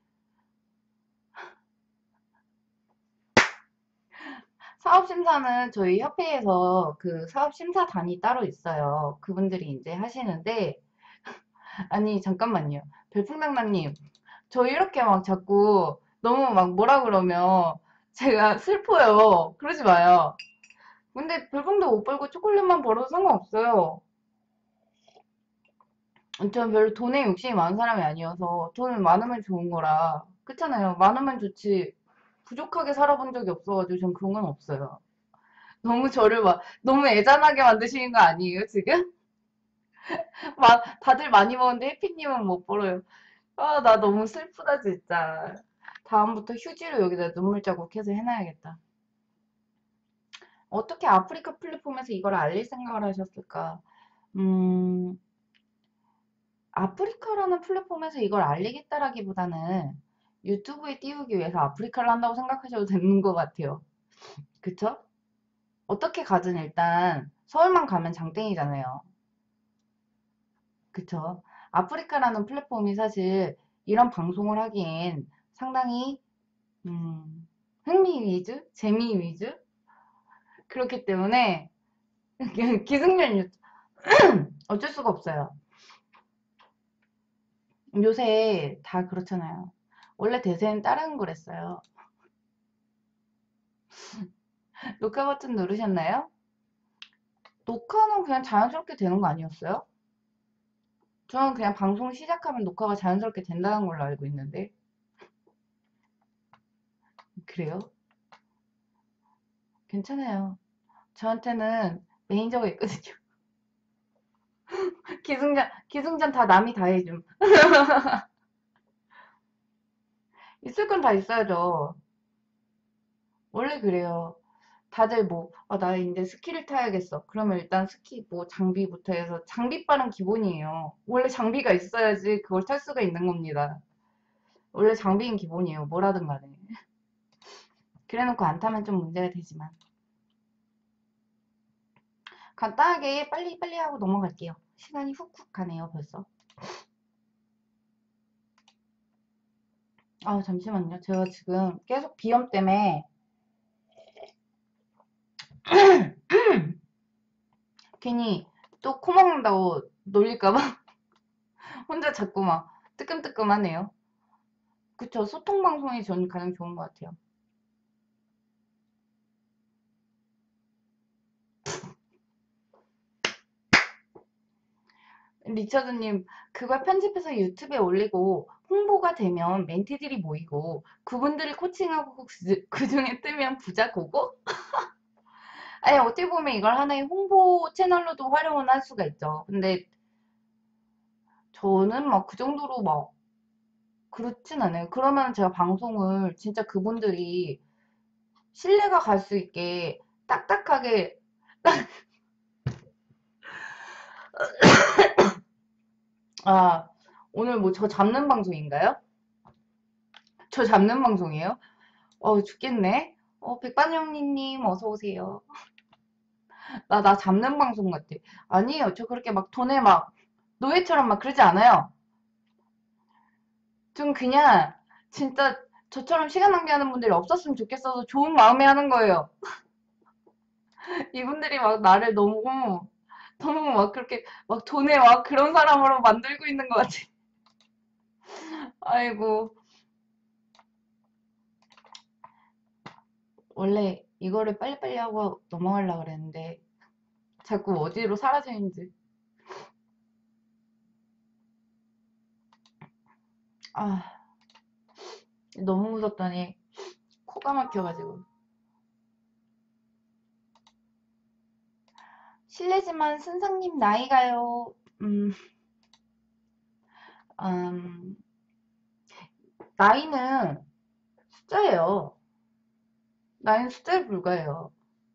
사업심사는 저희 협회에서 그 사업심사단이 따로 있어요. 그분들이 이제 하시는데, 아니, 잠깐만요. 별풍당당님, 저 이렇게 막 자꾸 너무 막 뭐라 그러면 제가 슬퍼요. 그러지 마요. 근데 별풍도 못 벌고 초콜릿만 벌어도 상관없어요. 전 별로 돈에 욕심이 많은 사람이 아니어서 돈은 많으면 좋은 거라. 그렇잖아요. 많으면 좋지. 부족하게 살아본 적이 없어가지고 전 그런 건 없어요. 너무 저를 막 너무 애잔하게 만드시는 거 아니에요, 지금? 막 다들 많이 버는데 해피님은 못 벌어요. 아, 나 너무 슬프다, 진짜. 다음부터 휴지로 여기다 눈물 자국 해서 해놔야겠다. 어떻게 아프리카 플랫폼에서 이걸 알릴 생각을 하셨을까? 음, 아프리카라는 플랫폼에서 이걸 알리겠다라기보다는 유튜브에 띄우기 위해서 아프리카를 한다고 생각하셔도 되는 것 같아요. 그쵸? 어떻게 가든 일단 서울만 가면 장땡이잖아요. 그쵸? 아프리카라는 플랫폼이 사실 이런 방송을 하기엔 상당히 음, 흥미 위주? 재미 위주? 그렇기 때문에 기승전 유튜브 어쩔 수가 없어요. 요새 다 그렇잖아요. 원래 대세는 다른 거랬어요. 녹화 버튼 누르셨나요? 녹화는 그냥 자연스럽게 되는 거 아니었어요? 저는 그냥 방송 시작하면 녹화가 자연스럽게 된다는 걸로 알고 있는데. 그래요? 괜찮아요. 저한테는 매니저가 있거든요. 기승전, 기승전 다 남이 다 해줌. 있을 건 다 있어야죠. 원래 그래요. 다들 뭐, 아, 나 이제 스키를 타야겠어. 그러면 일단 스키 뭐 장비부터 해서 장비빨은 기본이에요. 원래 장비가 있어야지 그걸 탈 수가 있는 겁니다. 원래 장비는 기본이에요. 뭐라든 간에. 그래놓고 안 타면 좀 문제가 되지만. 간단하게 빨리빨리 하고 넘어갈게요. 시간이 훅훅 가네요, 벌써. 아, 잠시만요. 제가 지금 계속 비염 때문에 괜히 또 코 먹는다고 놀릴까봐 혼자 자꾸 막 뜨끔뜨끔하네요. 그쵸. 소통 방송이 저는 가장 좋은 것 같아요. 리처드님, 그걸 편집해서 유튜브에 올리고 홍보가 되면 멘티들이 모이고 그분들을 코칭하고 그, 그 중에 뜨면 부자 고고? 아니, 어떻게 보면 이걸 하나의 홍보 채널로도 활용을 할 수가 있죠. 근데 저는 막 그 정도로 막 그렇진 않아요. 그러면 제가 방송을 진짜 그분들이 신뢰가 갈 수 있게 딱딱하게 아, 오늘 뭐 저 잡는 방송인가요? 저 잡는 방송이에요? 어, 죽겠네. 어, 백반영리님 어서 오세요. 나, 나 잡는 방송 같아. 아니에요. 저 그렇게 막 돈에 막 노예처럼 막 그러지 않아요. 좀 그냥 진짜 저처럼 시간 낭비하는 분들이 없었으면 좋겠어서 좋은 마음에 하는 거예요. 이분들이 막 나를 너무 너무 막 그렇게 막 돈에 막 그런 사람으로 만들고 있는 것 같아. 아이고, 원래 이거를 빨리빨리 하고 넘어가려고 그랬는데 자꾸 어디로 사라지는지. 아, 너무 무섭더니 코가 막혀가지고. 실례지만 선생님 나이가요. 음, 음, 나이는 숫자예요. 나이는 숫자에 불과해요.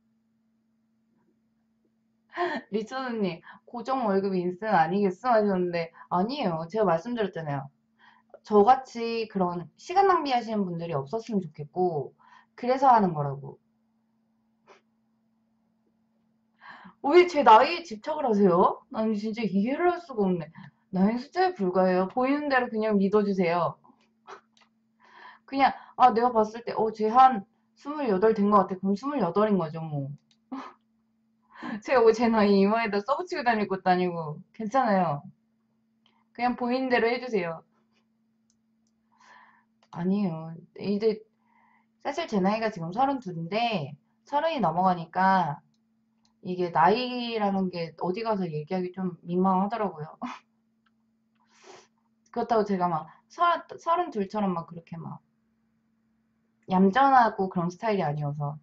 리처드님, 고정 월급 인생 아니겠어? 하셨는데, 아니에요. 제가 말씀드렸잖아요. 저같이 그런 시간 낭비하시는 분들이 없었으면 좋겠고, 그래서 하는 거라고. 왜 제 나이에 집착을 하세요? 난 진짜 이해를 할 수가 없네. 나이는 숫자에 불과해요. 보이는 대로 그냥 믿어주세요. 그냥, 아, 내가 봤을 때, 어, 쟤 한 스물여덟 된 것 같아. 그럼 스물여덟인 거죠, 뭐. 제가 왜 제 나이 이마에다 써붙이고 다닐 것도 아니고. 괜찮아요. 그냥 보이는 대로 해주세요. 아니에요. 이제, 사실 제 나이가 지금 서른둘인데, 서른이 넘어가니까, 이게 나이라는 게 어디 가서 얘기하기 좀 민망하더라고요. 그렇다고 제가 막, 서른, 서른둘처럼 막 그렇게 막, 얌전하고 그런 스타일이 아니어서.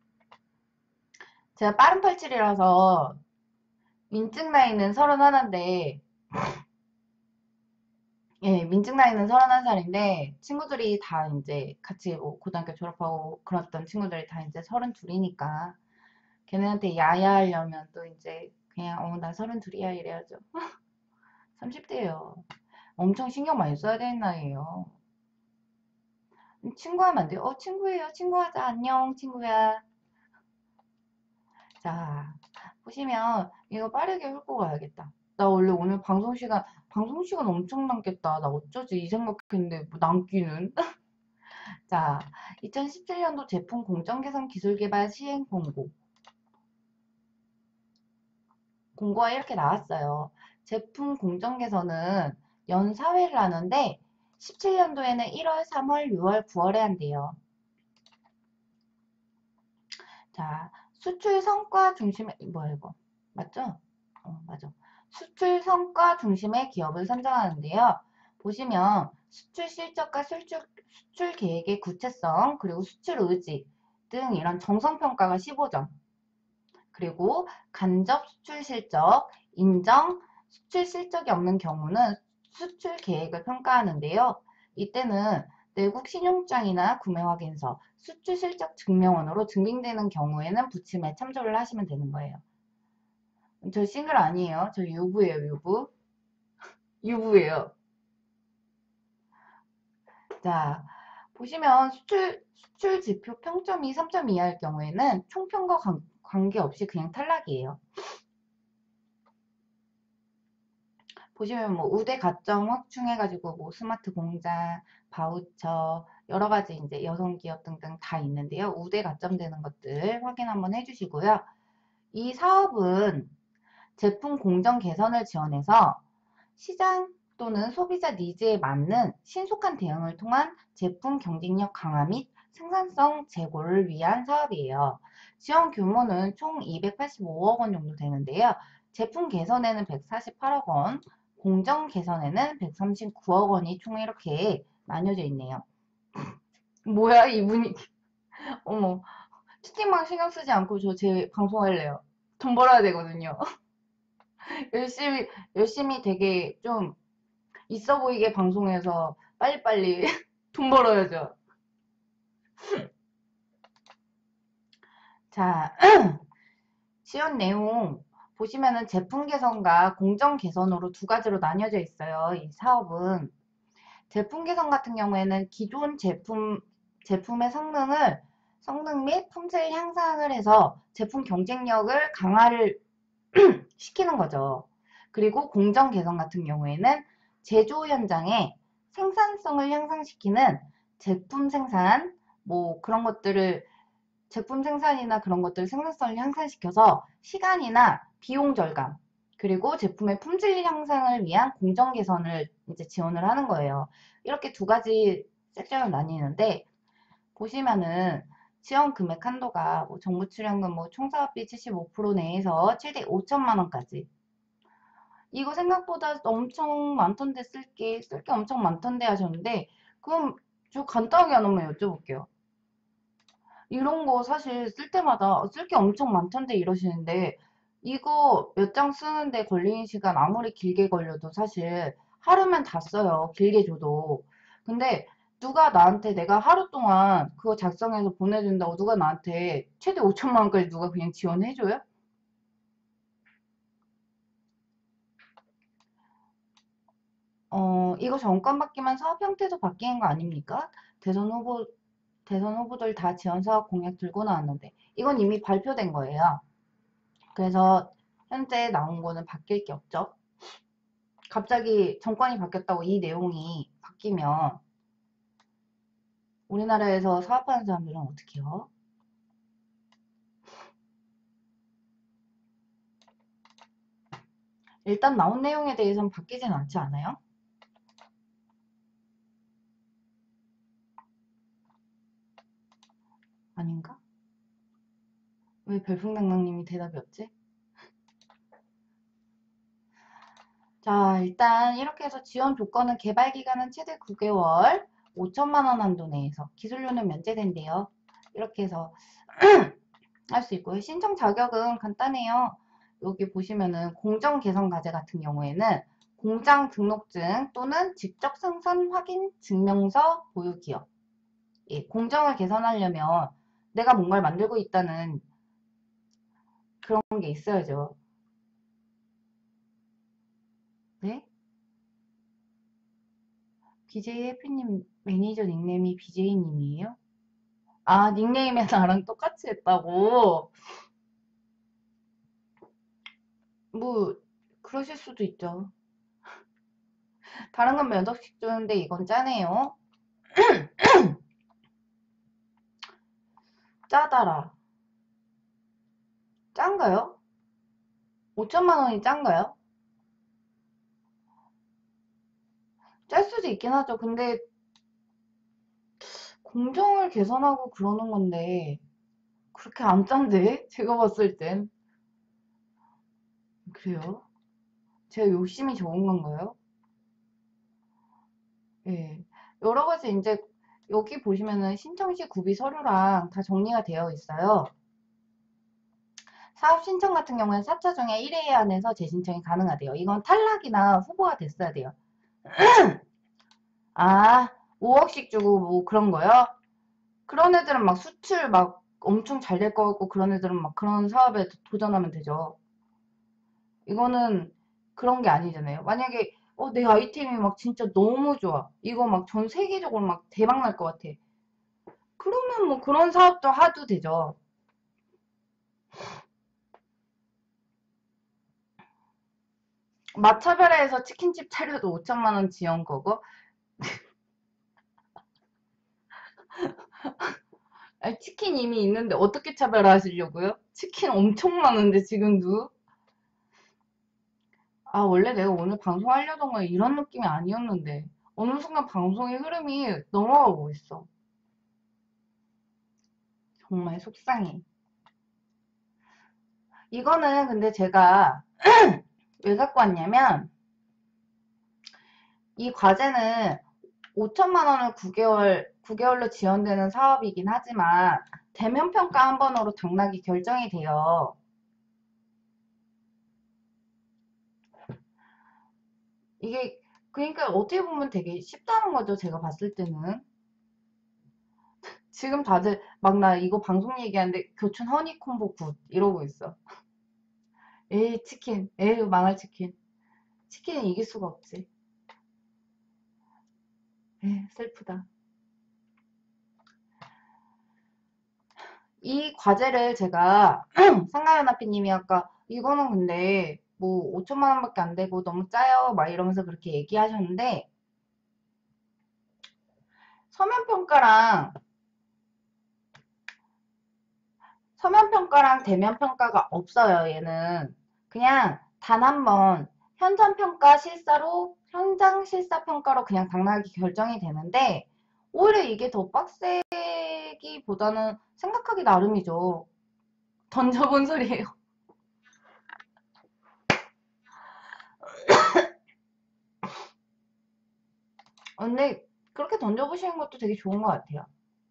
제가 빠른 팔칠이라서, 민증 나이는 서른하나인데, 예, 민증 나이는 서른한 살인데, 친구들이 다 이제 같이 뭐 고등학교 졸업하고 그랬던 친구들이 다 이제 서른둘이니까, 걔네한테 야야하려면 또 이제 그냥, 어, 나 서른둘이야 이래야죠. 삼십 대예요. 엄청 신경 많이 써야 되는 나이에요. 친구하면 안 돼요. 어, 친구예요. 친구하자. 안녕, 친구야. 자, 보시면 이거 빠르게 훑고 가야겠다. 나 원래 오늘 방송 시간, 방송 시간 엄청 남겠다. 나 어쩌지? 이 생각했는데, 뭐 남기는? 자, 이천십칠 년도 제품 공정 개선 기술 개발 시행 공고. 공고가 이렇게 나왔어요. 제품 공정 개선은 연 사 회를 하는데, 십칠 년도에는 일월, 삼월, 유월, 구월에 한대요. 자, 수출 성과 중심의, 뭐야 이거? 맞죠? 어, 맞아. 수출 성과 중심의 기업을 선정하는데요. 보시면 수출 실적과 수출, 수출 계획의 구체성, 그리고 수출 의지 등 이런 정성 평가가 십오 점. 그리고 간접 수출 실적, 인정, 수출 실적이 없는 경우는 수출 계획을 평가하는데요. 이때는 내국 신용장이나 구매 확인서, 수출 실적 증명원으로 증빙되는 경우에는 부침에 참조를 하시면 되는 거예요. 저 싱글 아니에요. 저 유부예요, 유부. 유부예요. 자, 보시면 수출, 수출 지표 평점이 삼 점 이하일 경우에는 총평과 관, 관계없이 그냥 탈락이에요. 보시면 뭐 우대 가점 확충해가지고 뭐 스마트 공장, 바우처, 여러 가지 이제 여성기업 등등 다 있는데요. 우대 가점 되는 것들 확인 한번 해주시고요. 이 사업은 제품 공정 개선을 지원해서 시장 또는 소비자 니즈에 맞는 신속한 대응을 통한 제품 경쟁력 강화 및 생산성 제고를 위한 사업이에요. 지원 규모는 총 이백팔십오억 원 정도 되는데요. 제품 개선에는 백사십팔억 원, 공정 개선에는 백삼십구억 원이 총 이렇게 나뉘어져 있네요. 뭐야 이 분위기. 어머, 채팅방 신경 쓰지 않고 저 제 방송할래요. 돈 벌어야 되거든요. 열심히 열심히 되게 좀 있어 보이게 방송해서 빨리빨리 돈 벌어야죠. 자, 지원 내용 보시면은 제품 개선과 공정 개선으로 두 가지로 나뉘어져 있어요. 이 사업은 제품 개선 같은 경우에는 기존 제품 제품의 성능을 성능 및 품질 향상을 해서 제품 경쟁력을 강화를 시키는 거죠. 그리고 공정 개선 같은 경우에는 제조 현장에 생산성을 향상시키는 제품 생산, 뭐 그런 것들을 제품 생산이나 그런 것들을 생산성을 향상시켜서 시간이나 비용 절감, 그리고 제품의 품질 향상을 위한 공정 개선을 이제 지원을 하는 거예요. 이렇게 두 가지 섹션을 나뉘는데 보시면은 지원 금액 한도가 뭐 정부 출연금 뭐 총사업비 칠십오 퍼센트 내에서 최대 오천만 원까지. 이거 생각보다 엄청 많던데 쓸게 쓸게 엄청 많던데 하셨는데 그럼 저 간단하게 하나만 여쭤볼게요. 이런 거 사실 쓸 때마다 쓸 게 엄청 많던데 이러시는데 이거 몇 장 쓰는데 걸리는 시간 아무리 길게 걸려도 사실 하루면 다 써요. 길게 줘도. 근데 누가 나한테 내가 하루 동안 그거 작성해서 보내준다고 누가 나한테 최대 오천만 원까지 누가 그냥 지원해줘요? 어, 이거 정권 바뀌면 사업 형태도 바뀌는 거 아닙니까? 대선 후보, 대선 후보들 다 지원 사업 공약 들고 나왔는데 이건 이미 발표된 거예요. 그래서 현재 나온 거는 바뀔 게 없죠. 갑자기 정권이 바뀌었다고 이 내용이 바뀌면 우리나라에서 사업하는 사람들은 어떻게 해요? 일단 나온 내용에 대해서는 바뀌진 않지 않아요? 아닌가? 왜 별풍당당님이 대답이 없지? 자, 일단 이렇게 해서 지원 조건은 개발 기간은 최대 구 개월, 오천만 원 한도 내에서 기술료는 면제된대요. 이렇게 해서 할 수 있고요. 신청 자격은 간단해요. 여기 보시면은 공정 개선 과제 같은 경우에는 공장 등록증 또는 직접 생산 확인 증명서 보유 기업. 예, 공정을 개선하려면 내가 뭔가를 만들고 있다는 그런 게 있어야죠. 네? 비제이 해피님 매니저 닉네임이 비제이님이에요? 아, 닉네임에 나랑 똑같이 했다고? 뭐, 그러실 수도 있죠. 다른 건 몇 억씩 주는데 이건 짜네요. 짜다라. 짠가요? 오천만 원이 짠가요? 짤 수도 있긴 하죠. 근데 공정을 개선하고 그러는 건데 그렇게 안 짠데? 제가 봤을 땐. 그래요? 제가 욕심이 적은 건가요? 예. 여러 가지 이제 여기 보시면은 신청 시 구비 서류랑 다 정리가 되어 있어요. 사업 신청 같은 경우에 사 차 중에 일 회 안에서 재신청이 가능하대요. 이건 탈락이나 후보가 됐어야 돼요. 아, 오억씩 주고 뭐 그런 거요? 그런 애들은 막 수출 막 엄청 잘 될 것 같고 그런 애들은 막 그런 사업에 도전하면 되죠. 이거는 그런 게 아니잖아요. 만약에 어, 내 아이템이 막 진짜 너무 좋아. 이거 막 전 세계적으로 막 대박 날 것 같아. 그러면 뭐 그런 사업도 하도 되죠. 마차별에서 치킨집 차려도 오천만 원 지원 거고. 아니, 치킨 이미 있는데 어떻게 차별화하시려고요? 치킨 엄청 많은데 지금도. 아, 원래 내가 오늘 방송하려던 건 이런 느낌이 아니었는데. 어느 순간 방송의 흐름이 넘어가고 있어. 정말 속상해. 이거는 근데 제가 왜 갖고 왔냐면, 이 과제는 오천만 원을 구 개월, 구 개월로 지원되는 사업이긴 하지만, 대면 평가 한 번으로 당락이 결정이 돼요. 이게, 그러니까 어떻게 보면 되게 쉽다는 거죠, 제가 봤을 때는. 지금 다들 막 나 이거 방송 얘기하는데 교촌 허니콤보 굿 이러고 있어. 에이, 치킨. 에이, 망할 치킨. 치킨은 이길 수가 없지. 에이, 슬프다. 이 과제를 제가 상가연합회님이 아까 이거는 근데 뭐 오천만 원밖에 안 되고 너무 짜요 막 이러면서 그렇게 얘기하셨는데, 서면평가랑 서면평가랑 대면평가가 없어요. 얘는 그냥 단 한 번 현장평가 실사로 현장 실사평가로 그냥 당락이 결정이 되는데, 오히려 이게 더 빡세기보다는 생각하기 나름이죠. 던져본 소리예요. 근데 그렇게 던져보시는 것도 되게 좋은 것 같아요.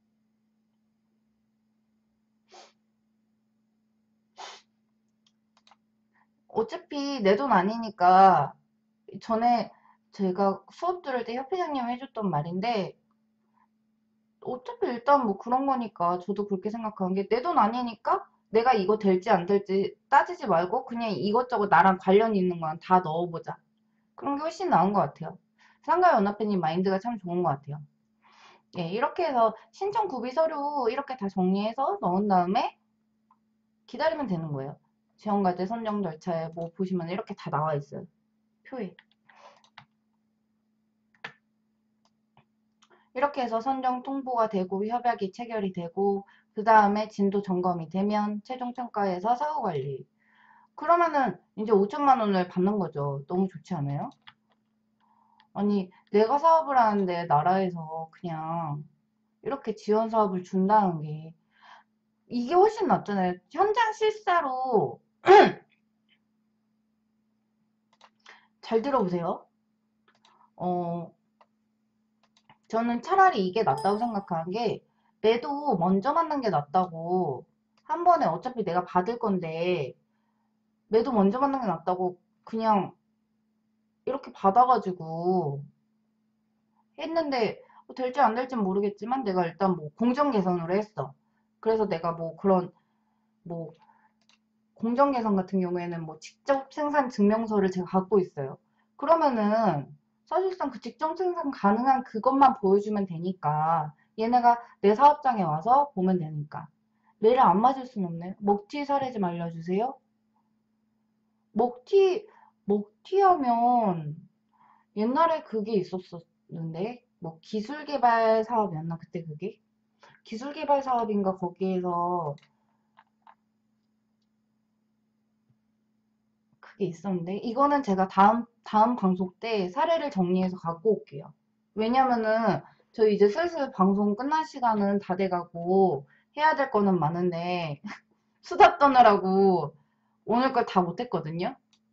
어차피 내 돈 아니니까. 전에 제가 수업 들을 때 협회장님이 해줬던 말인데, 어차피 일단 뭐 그런 거니까 저도 그렇게 생각하는 게, 내 돈 아니니까 내가 이거 될지 안 될지 따지지 말고 그냥 이것저것 나랑 관련 있는 건 다 넣어보자. 그런 게 훨씬 나은 것 같아요. 상가연합회님 마인드가 참 좋은 것 같아요. 예, 이렇게 해서 신청 구비 서류 이렇게 다 정리해서 넣은 다음에 기다리면 되는 거예요. 지원과제 선정 절차에 뭐 보시면 이렇게 다 나와 있어요. 표에. 이렇게 해서 선정 통보가 되고 협약이 체결이 되고, 그 다음에 진도 점검이 되면 최종 평가에서 사후 관리. 그러면은 이제 오천만 원을 받는 거죠. 너무 좋지 않아요? 아니, 내가 사업을 하는데 나라에서 그냥 이렇게 지원 사업을 준다는 게, 이게 훨씬 낫잖아요. 현장 실사로. 잘 들어보세요. 어, 저는 차라리 이게 낫다고 생각하는 게, 매도 먼저 받는 게 낫다고. 한 번에 어차피 내가 받을 건데 매도 먼저 받는 게 낫다고 그냥 이렇게 받아가지고 했는데, 뭐 될지 안 될지 모르겠지만 내가 일단 뭐 공정 개선으로 했어. 그래서 내가 뭐 그런 뭐 공정 개선 같은 경우에는 뭐 직접 생산 증명서를 제가 갖고 있어요. 그러면은 사실상 그 직접 생산 가능한 그것만 보여주면 되니까, 얘네가 내 사업장에 와서 보면 되니까. 매를 안 맞을 순 없네. 먹튀 사례 좀 알려주세요. 먹튀, 먹튀 하면 옛날에 그게 있었었는데, 뭐 기술 개발 사업이었나 그때 그게? 기술 개발 사업인가 거기에서 그게 있었는데, 이거는 제가 다음 다음 방송 때 사례를 정리해서 갖고 올게요. 왜냐면은 저희 이제 슬슬 방송 끝날 시간은 다 돼가고 해야 될 거는 많은데 수다 떠느라고 오늘 걸 다 못했거든요.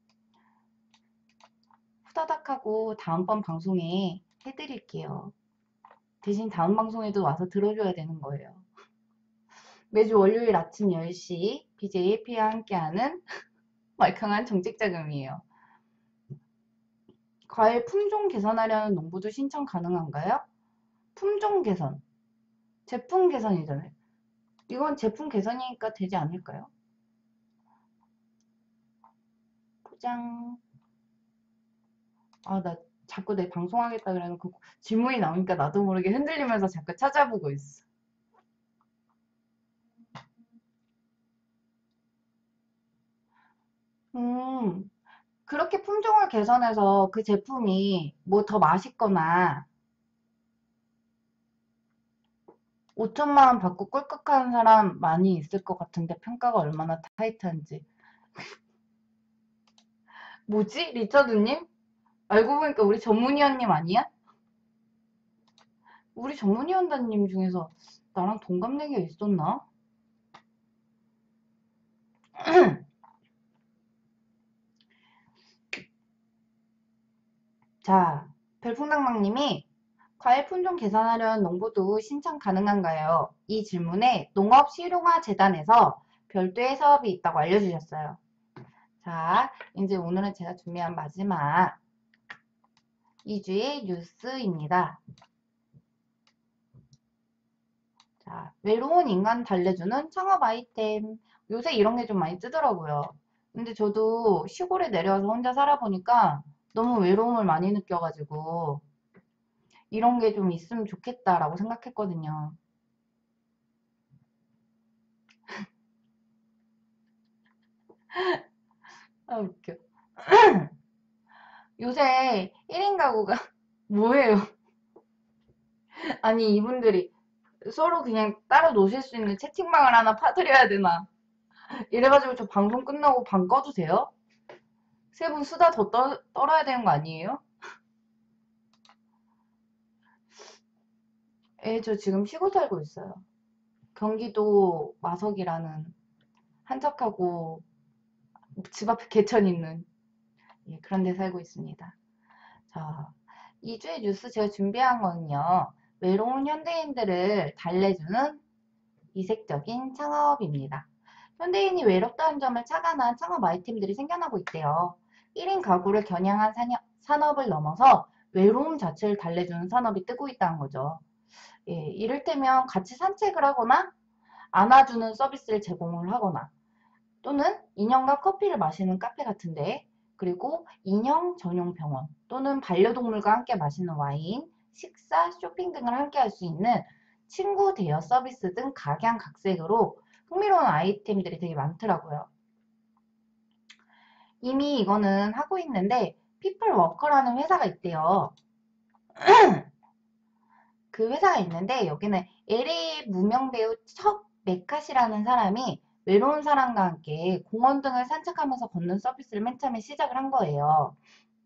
후다닥 하고 다음번 방송에 해드릴게요. 대신 다음 방송에도 와서 들어줘야 되는 거예요. 매주 월요일 아침 열 시 비제이 해피와 함께하는 말캉한 정책 자금이에요. 과일 품종 개선하려는 농부도 신청 가능한가요? 품종 개선. 제품 개선이잖아요. 이건 제품 개선이니까 되지 않을까요? 포장. 아, 나 자꾸 내 방송하겠다 그래놓고 질문이 나오니까 나도 모르게 흔들리면서 자꾸 찾아보고 있어. 음, 그렇게 품종을 개선해서 그 제품이 뭐 더 맛있거나 오천만 원 받고 꿀꺽하는 사람 많이 있을 것 같은데 평가가 얼마나 타이트한지. 뭐지? 리처드님? 알고 보니까 우리 전문위원님 아니야? 우리 전문위원단님 중에서 나랑 동갑내기가 있었나? 자, 별풍당망님이 과일 품종 개선하려는 농부도 신청 가능한가요? 이 질문에 농업실용화재단에서 별도의 사업이 있다고 알려주셨어요. 자, 이제 오늘은 제가 준비한 마지막 이 주의 뉴스입니다. 자, 외로운 인간 달래주는 창업 아이템. 요새 이런 게 좀 많이 뜨더라고요. 근데 저도 시골에 내려와서 혼자 살아보니까 너무 외로움을 많이 느껴가지고 이런 게 좀 있으면 좋겠다라고 생각했거든요. 아, 웃겨. 요새 일 인 가구가 뭐예요? 아니, 이분들이 서로 그냥 따로 노실 수 있는 채팅방을 하나 파드려야 되나? 이래가지고 저 방송 끝나고 방 꺼도 돼요? 세 분 수다 더 떠, 떨어야 되는 거 아니에요? 예, 저 지금 시골 살고 있어요. 경기도 마석이라는 한적하고 집 앞에 개천 있는 예, 그런 데 살고 있습니다. 자, 이 주의 뉴스 제가 준비한 거는요. 외로운 현대인들을 달래주는 이색적인 창업입니다. 현대인이 외롭다는 점을 착안한 창업 아이템들이 생겨나고 있대요. 일 인 가구를 겨냥한 산업, 산업을 넘어서 외로움 자체를 달래주는 산업이 뜨고 있다는 거죠. 예, 이를테면 같이 산책을 하거나 안아주는 서비스를 제공을 하거나 또는 인형과 커피를 마시는 카페 같은데 그리고 인형 전용 병원 또는 반려동물과 함께 마시는 와인, 식사, 쇼핑 등을 함께 할 수 있는 친구 대여 서비스 등 각양각색으로 흥미로운 아이템들이 되게 많더라고요. 이미 이거는 하고 있는데 피플워커라는 회사가 있대요. 그 회사가 있는데 여기는 엘에이 무명 배우 척 메카시라는 사람이 외로운 사람과 함께 공원 등을 산책하면서 걷는 서비스를 맨 처음에 시작을 한 거예요.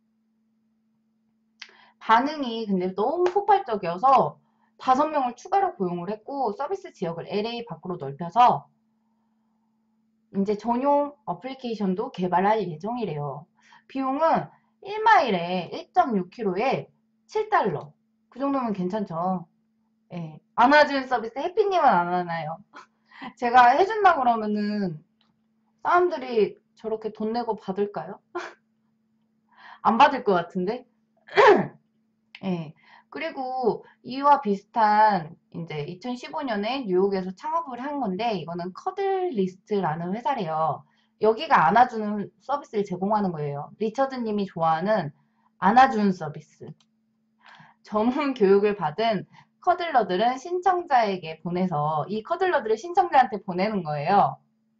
반응이 근데 너무 폭발적이어서 다섯 명을 추가로 고용을 했고 서비스 지역을 엘에이 밖으로 넓혀서 이제 전용 어플리케이션도 개발할 예정이래요. 비용은 일 마일에 일 점 육 킬로미터에 칠 달러. 그 정도면 괜찮죠. 예. 안아주는 서비스 해피님은 안 하나요? 제가 해준다 그러면은 사람들이 저렇게 돈 내고 받을까요? 안 받을 것 같은데? 예. 그리고 이와 비슷한 이제 이천십오 년에 뉴욕에서 창업을 한 건데 이거는 커들리스트라는 회사래요. 여기가 안아주는 서비스를 제공하는 거예요. 리처드 님이 좋아하는 안아주는 서비스. 전문 교육을 받은 커들러들은 신청자에게 보내서 이 커들러들을 신청자한테 보내는 거예요.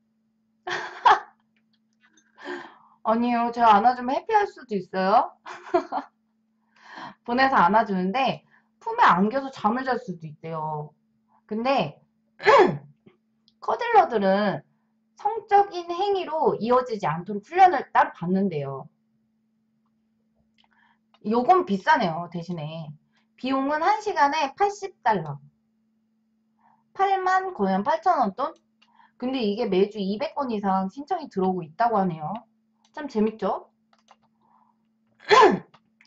아니요, 제가 안아주면 해피할 수도 있어요. 보내서 안아주는데 품에 안겨서 잠을 잘 수도 있대요. 근데 커들러들은 성적인 행위로 이어지지 않도록 훈련을 따로 받는데요. 요건 비싸네요, 대신에. 비용은 한 시간에 팔십 달러. 팔만 거의 한 팔천 원 돈? 근데 이게 매주 이백 건 이상 신청이 들어오고 있다고 하네요. 참 재밌죠?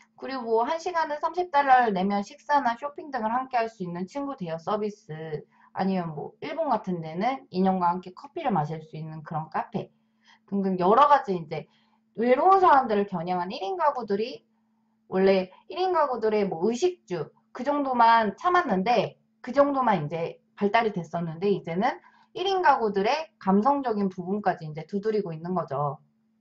그리고 한 시간에 삼십 달러를 내면 식사나 쇼핑 등을 함께 할 수 있는 친구 대여 서비스. 아니면 뭐 일본 같은 데는 인형과 함께 커피를 마실 수 있는 그런 카페 등등 여러 가지 이제 외로운 사람들을 겨냥한 일 인 가구들이 원래 일 인 가구들의 뭐 의식주 그 정도만 참았는데 그 정도만 이제 발달이 됐었는데 이제는 일 인 가구들의 감성적인 부분까지 이제 두드리고 있는 거죠.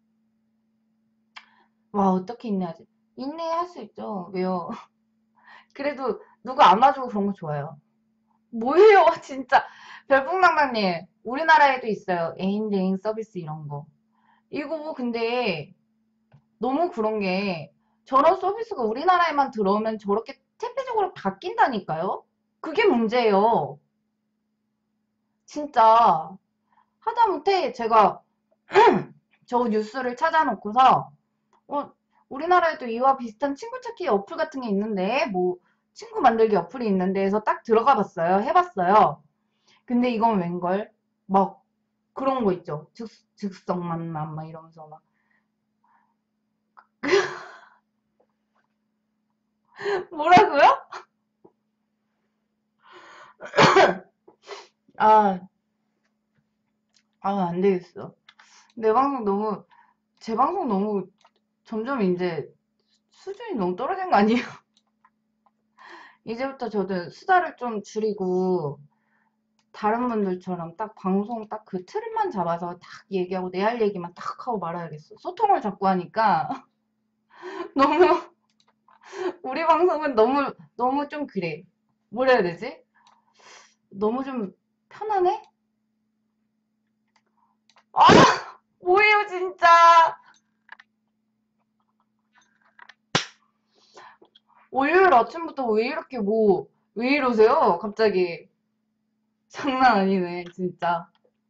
와, 어떻게 인내하지? 인내할 수 있죠. 왜요? 그래도 누가 안아주고 그런 거 좋아요. 뭐예요, 진짜. 별풍당당님, 우리나라에도 있어요. 애인 대행 서비스 이런 거. 이거 근데 너무 그런 게 저런 서비스가 우리나라에만 들어오면 저렇게 태폐적으로 바뀐다니까요? 그게 문제예요. 진짜. 하다못해 제가 저 뉴스를 찾아놓고서 어, 우리나라에도 이와 비슷한 친구 찾기 어플 같은 게 있는데 뭐 친구 만들기 어플이 있는데 해서 딱 들어가 봤어요. 해봤어요. 근데 이건 웬걸? 막 그런 거 있죠. 즉, 즉석 만남 막 이러면서 막 뭐라고요? 아, 아, 안 되겠어. 내 방송 너무 제 방송 너무 점점 이제 수준이 너무 떨어진 거 아니에요? 이제부터 저도 수다를 좀 줄이고 다른 분들처럼 딱 방송 딱 그 틀만 잡아서 딱 얘기하고 내 할 얘기만 딱 하고 말아야겠어. 소통을 자꾸 하니까 너무 우리 방송은 너무 너무 좀 그래. 뭐라 해야 되지? 너무 좀 편안해? 아, 뭐예요, 진짜. 월요일 아침부터 왜 이렇게 뭐, 왜 이러세요? 갑자기. 장난 아니네, 진짜.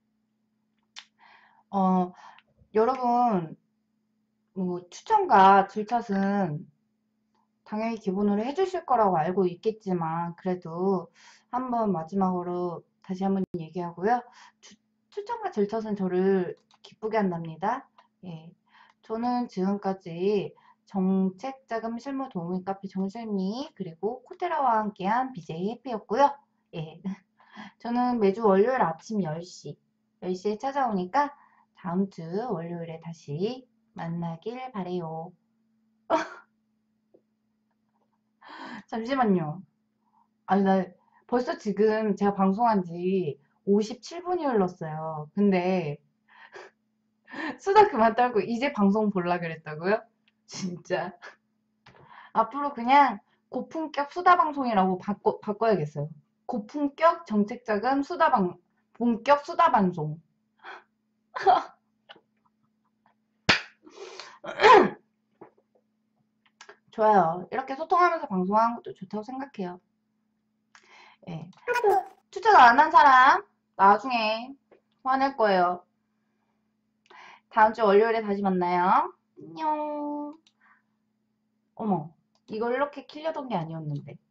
어, 여러분, 뭐, 추천과 줄탓은 당연히 기본으로 해주실 거라고 알고 있겠지만, 그래도 한번 마지막으로 다시 한번 얘기하고요. 추, 추천과 줄탓은 저를 기쁘게 한답니다. 예. 저는 지금까지 정책자금 실무 도우미 카페 정실미, 그리고 코테라와 함께한 비제이 해피였고요. 예. 저는 매주 월요일 아침 열 시, 열 시에 찾아오니까 다음 주 월요일에 다시 만나길 바래요. 잠시만요. 아니, 나 벌써 지금 제가 방송한 지 오십칠 분이 흘렀어요. 근데 수다 그만 떨고 이제 방송 볼라 그랬다고요? 진짜. 앞으로 그냥 고품격 수다 방송이라고 바꿔, 바꿔야겠어요. 고품격 정책자금 수다 방, 본격 수다 방송. 좋아요. 이렇게 소통하면서 방송하는 것도 좋다고 생각해요. 예. 추천 안 한 사람 나중에 화낼 거예요. 다음 주 월요일에 다시 만나요. 안녕. 어머, 이걸 이렇게 키려던 게 아니었는데.